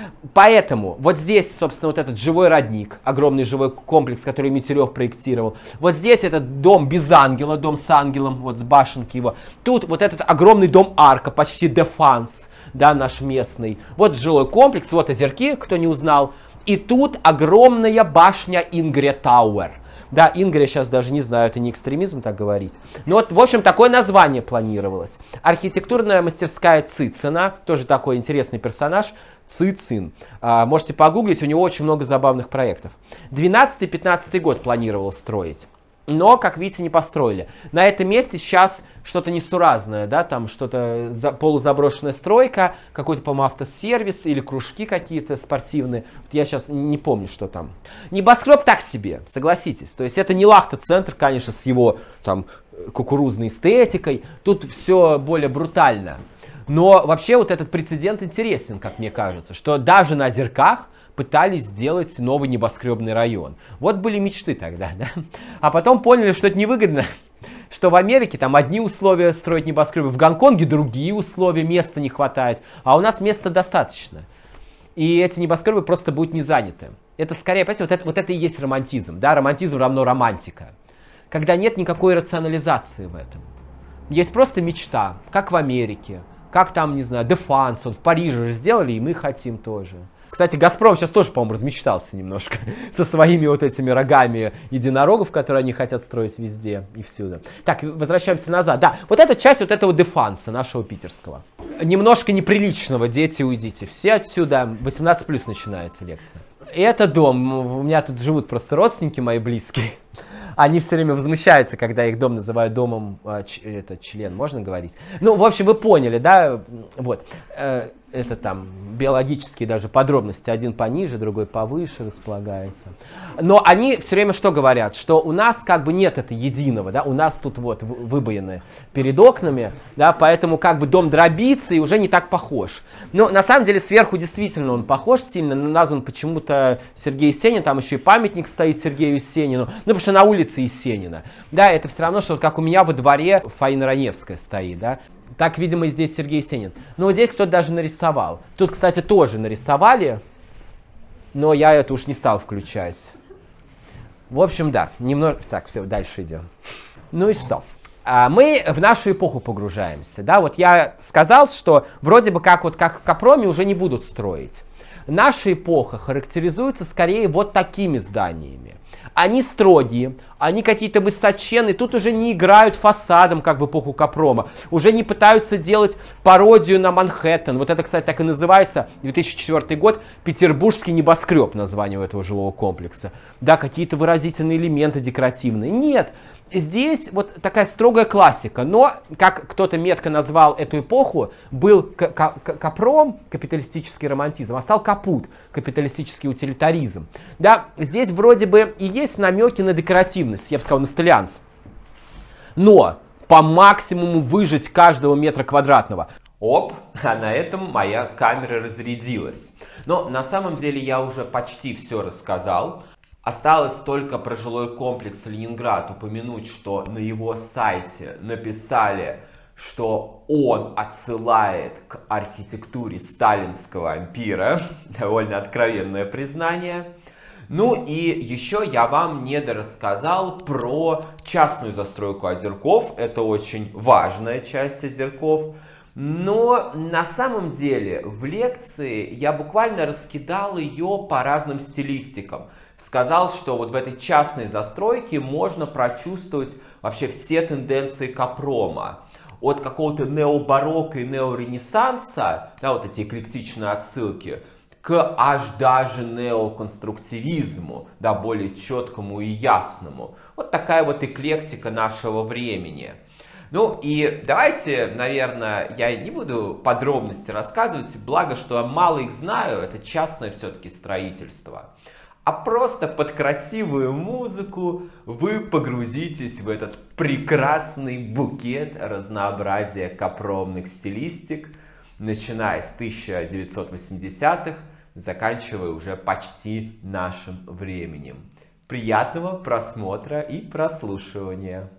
Поэтому вот здесь, собственно, вот этот живой родник, огромный живой комплекс, который Митерев проектировал. Вот здесь этот дом без ангела, дом с ангелом, вот с башенки его. Тут вот этот огромный дом Арка, почти Дефанс, да, наш местный. Вот жилой комплекс, вот Озерки, кто не узнал. И тут огромная башня Ингрия Тауэр. Да, Ингрия сейчас даже не знаю, это не экстремизм так говорить. Но вот, в общем, такое название планировалось. Архитектурная мастерская Цицина, тоже такой интересный персонаж, Цицин. А, можете погуглить, у него очень много забавных проектов. двенадцатый-пятнадцатый год планировалось строить. Но, как видите, не построили. На этом месте сейчас что-то несуразное, да, там что-то полузаброшенная стройка, какой-то, по-моему, автосервис или кружки какие-то спортивные. Вот я сейчас не помню, что там. Небоскреб так себе, согласитесь. То есть это не Лахта-центр, конечно, с его там кукурузной эстетикой. Тут все более брутально. Но вообще вот этот прецедент интересен, как мне кажется, что даже на Озерках пытались сделать новый небоскребный район. Вот были мечты тогда, да? А потом поняли, что это невыгодно, что в Америке там одни условия строить небоскребы, в Гонконге другие условия, места не хватает, а у нас места достаточно. И эти небоскребы просто будут не заняты. Это скорее, понимаете, вот это, вот это и есть романтизм, да? Романтизм равно романтика. Когда нет никакой рационализации в этом. Есть просто мечта, как в Америке, как там, не знаю, Дефанс, вот в Париже же сделали, и мы хотим тоже. Кстати, Газпром сейчас тоже, по-моему, размечтался немножко со своими вот этими рогами единорогов, которые они хотят строить везде и всюду. Так, возвращаемся назад. Да, вот эта часть вот этого Дефанса нашего питерского. Немножко неприличного, дети, уйдите. Все отсюда, восемнадцать плюс начинается лекция. И это дом, у меня тут живут просто родственники мои близкие. Они все время возмущаются, когда их дом называют домом, э, ч, это член, можно говорить? Ну, в общем, вы поняли, да? Вот. Э, это там биологические даже подробности. Один пониже, другой повыше располагается. Но они все время что говорят? Что у нас как бы нет этого единого, да? У нас тут вот выбоины перед окнами, да? Поэтому как бы дом дробится и уже не так похож. Но на самом деле сверху действительно он похож сильно. Назван почему-то Сергей Есенин. Там еще и памятник стоит Сергею Есенину. Ну, потому что на улице Есенина. Да, это все равно, что вот как у меня во дворе Фаина Раневская стоит, да? Так, видимо, и здесь Сергей Есенин. Но вот здесь кто-то даже нарисовал. Тут, кстати, тоже нарисовали, но я это уж не стал включать. В общем, да, немного... Так, все, дальше идем. Ну и что? Мы в нашу эпоху погружаемся. Да? Вот я сказал, что вроде бы как, вот, как в Капроме уже не будут строить. Наша эпоха характеризуется скорее вот такими зданиями. Они строгие, они какие-то высоченные, тут уже не играют фасадом, как в эпоху Капрома, уже не пытаются делать пародию на Манхэттен. Вот это, кстати, так и называется, две тысячи четвёртый год, Петербургский небоскреб, название у этого жилого комплекса. Да, какие-то выразительные элементы декоративные. Нет, здесь вот такая строгая классика, но, как кто-то метко назвал эту эпоху, был Капром, капиталистический романтизм, а стал Капут, капиталистический утилитаризм. Да, здесь вроде бы и есть намеки на декоративность, я бы сказал, на стилянс. Но по максимуму выжать каждого метра квадратного. Оп, а на этом моя камера разрядилась. Но на самом деле я уже почти все рассказал. Осталось только про жилой комплекс Ленинград упомянуть, что на его сайте написали, что он отсылает к архитектуре сталинского ампира. Довольно откровенное признание. Ну и еще я вам недорассказал про частную застройку Озерков. Это очень важная часть Озерков. Но на самом деле в лекции я буквально раскидал ее по разным стилистикам. Сказал, что вот в этой частной застройке можно прочувствовать вообще все тенденции Капрома. От какого-то необарокко и неоренессанса, да, вот эти эклектичные отсылки, к аж даже неоконструктивизму, да, более четкому и ясному. Вот такая вот эклектика нашего времени. Ну и давайте, наверное, я не буду подробности рассказывать, благо, что я мало их знаю, это частное все-таки строительство. А просто под красивую музыку вы погрузитесь в этот прекрасный букет разнообразия капромных стилистик, начиная с тысяча девятьсот восьмидесятых, заканчивая уже почти нашим временем. Приятного просмотра и прослушивания!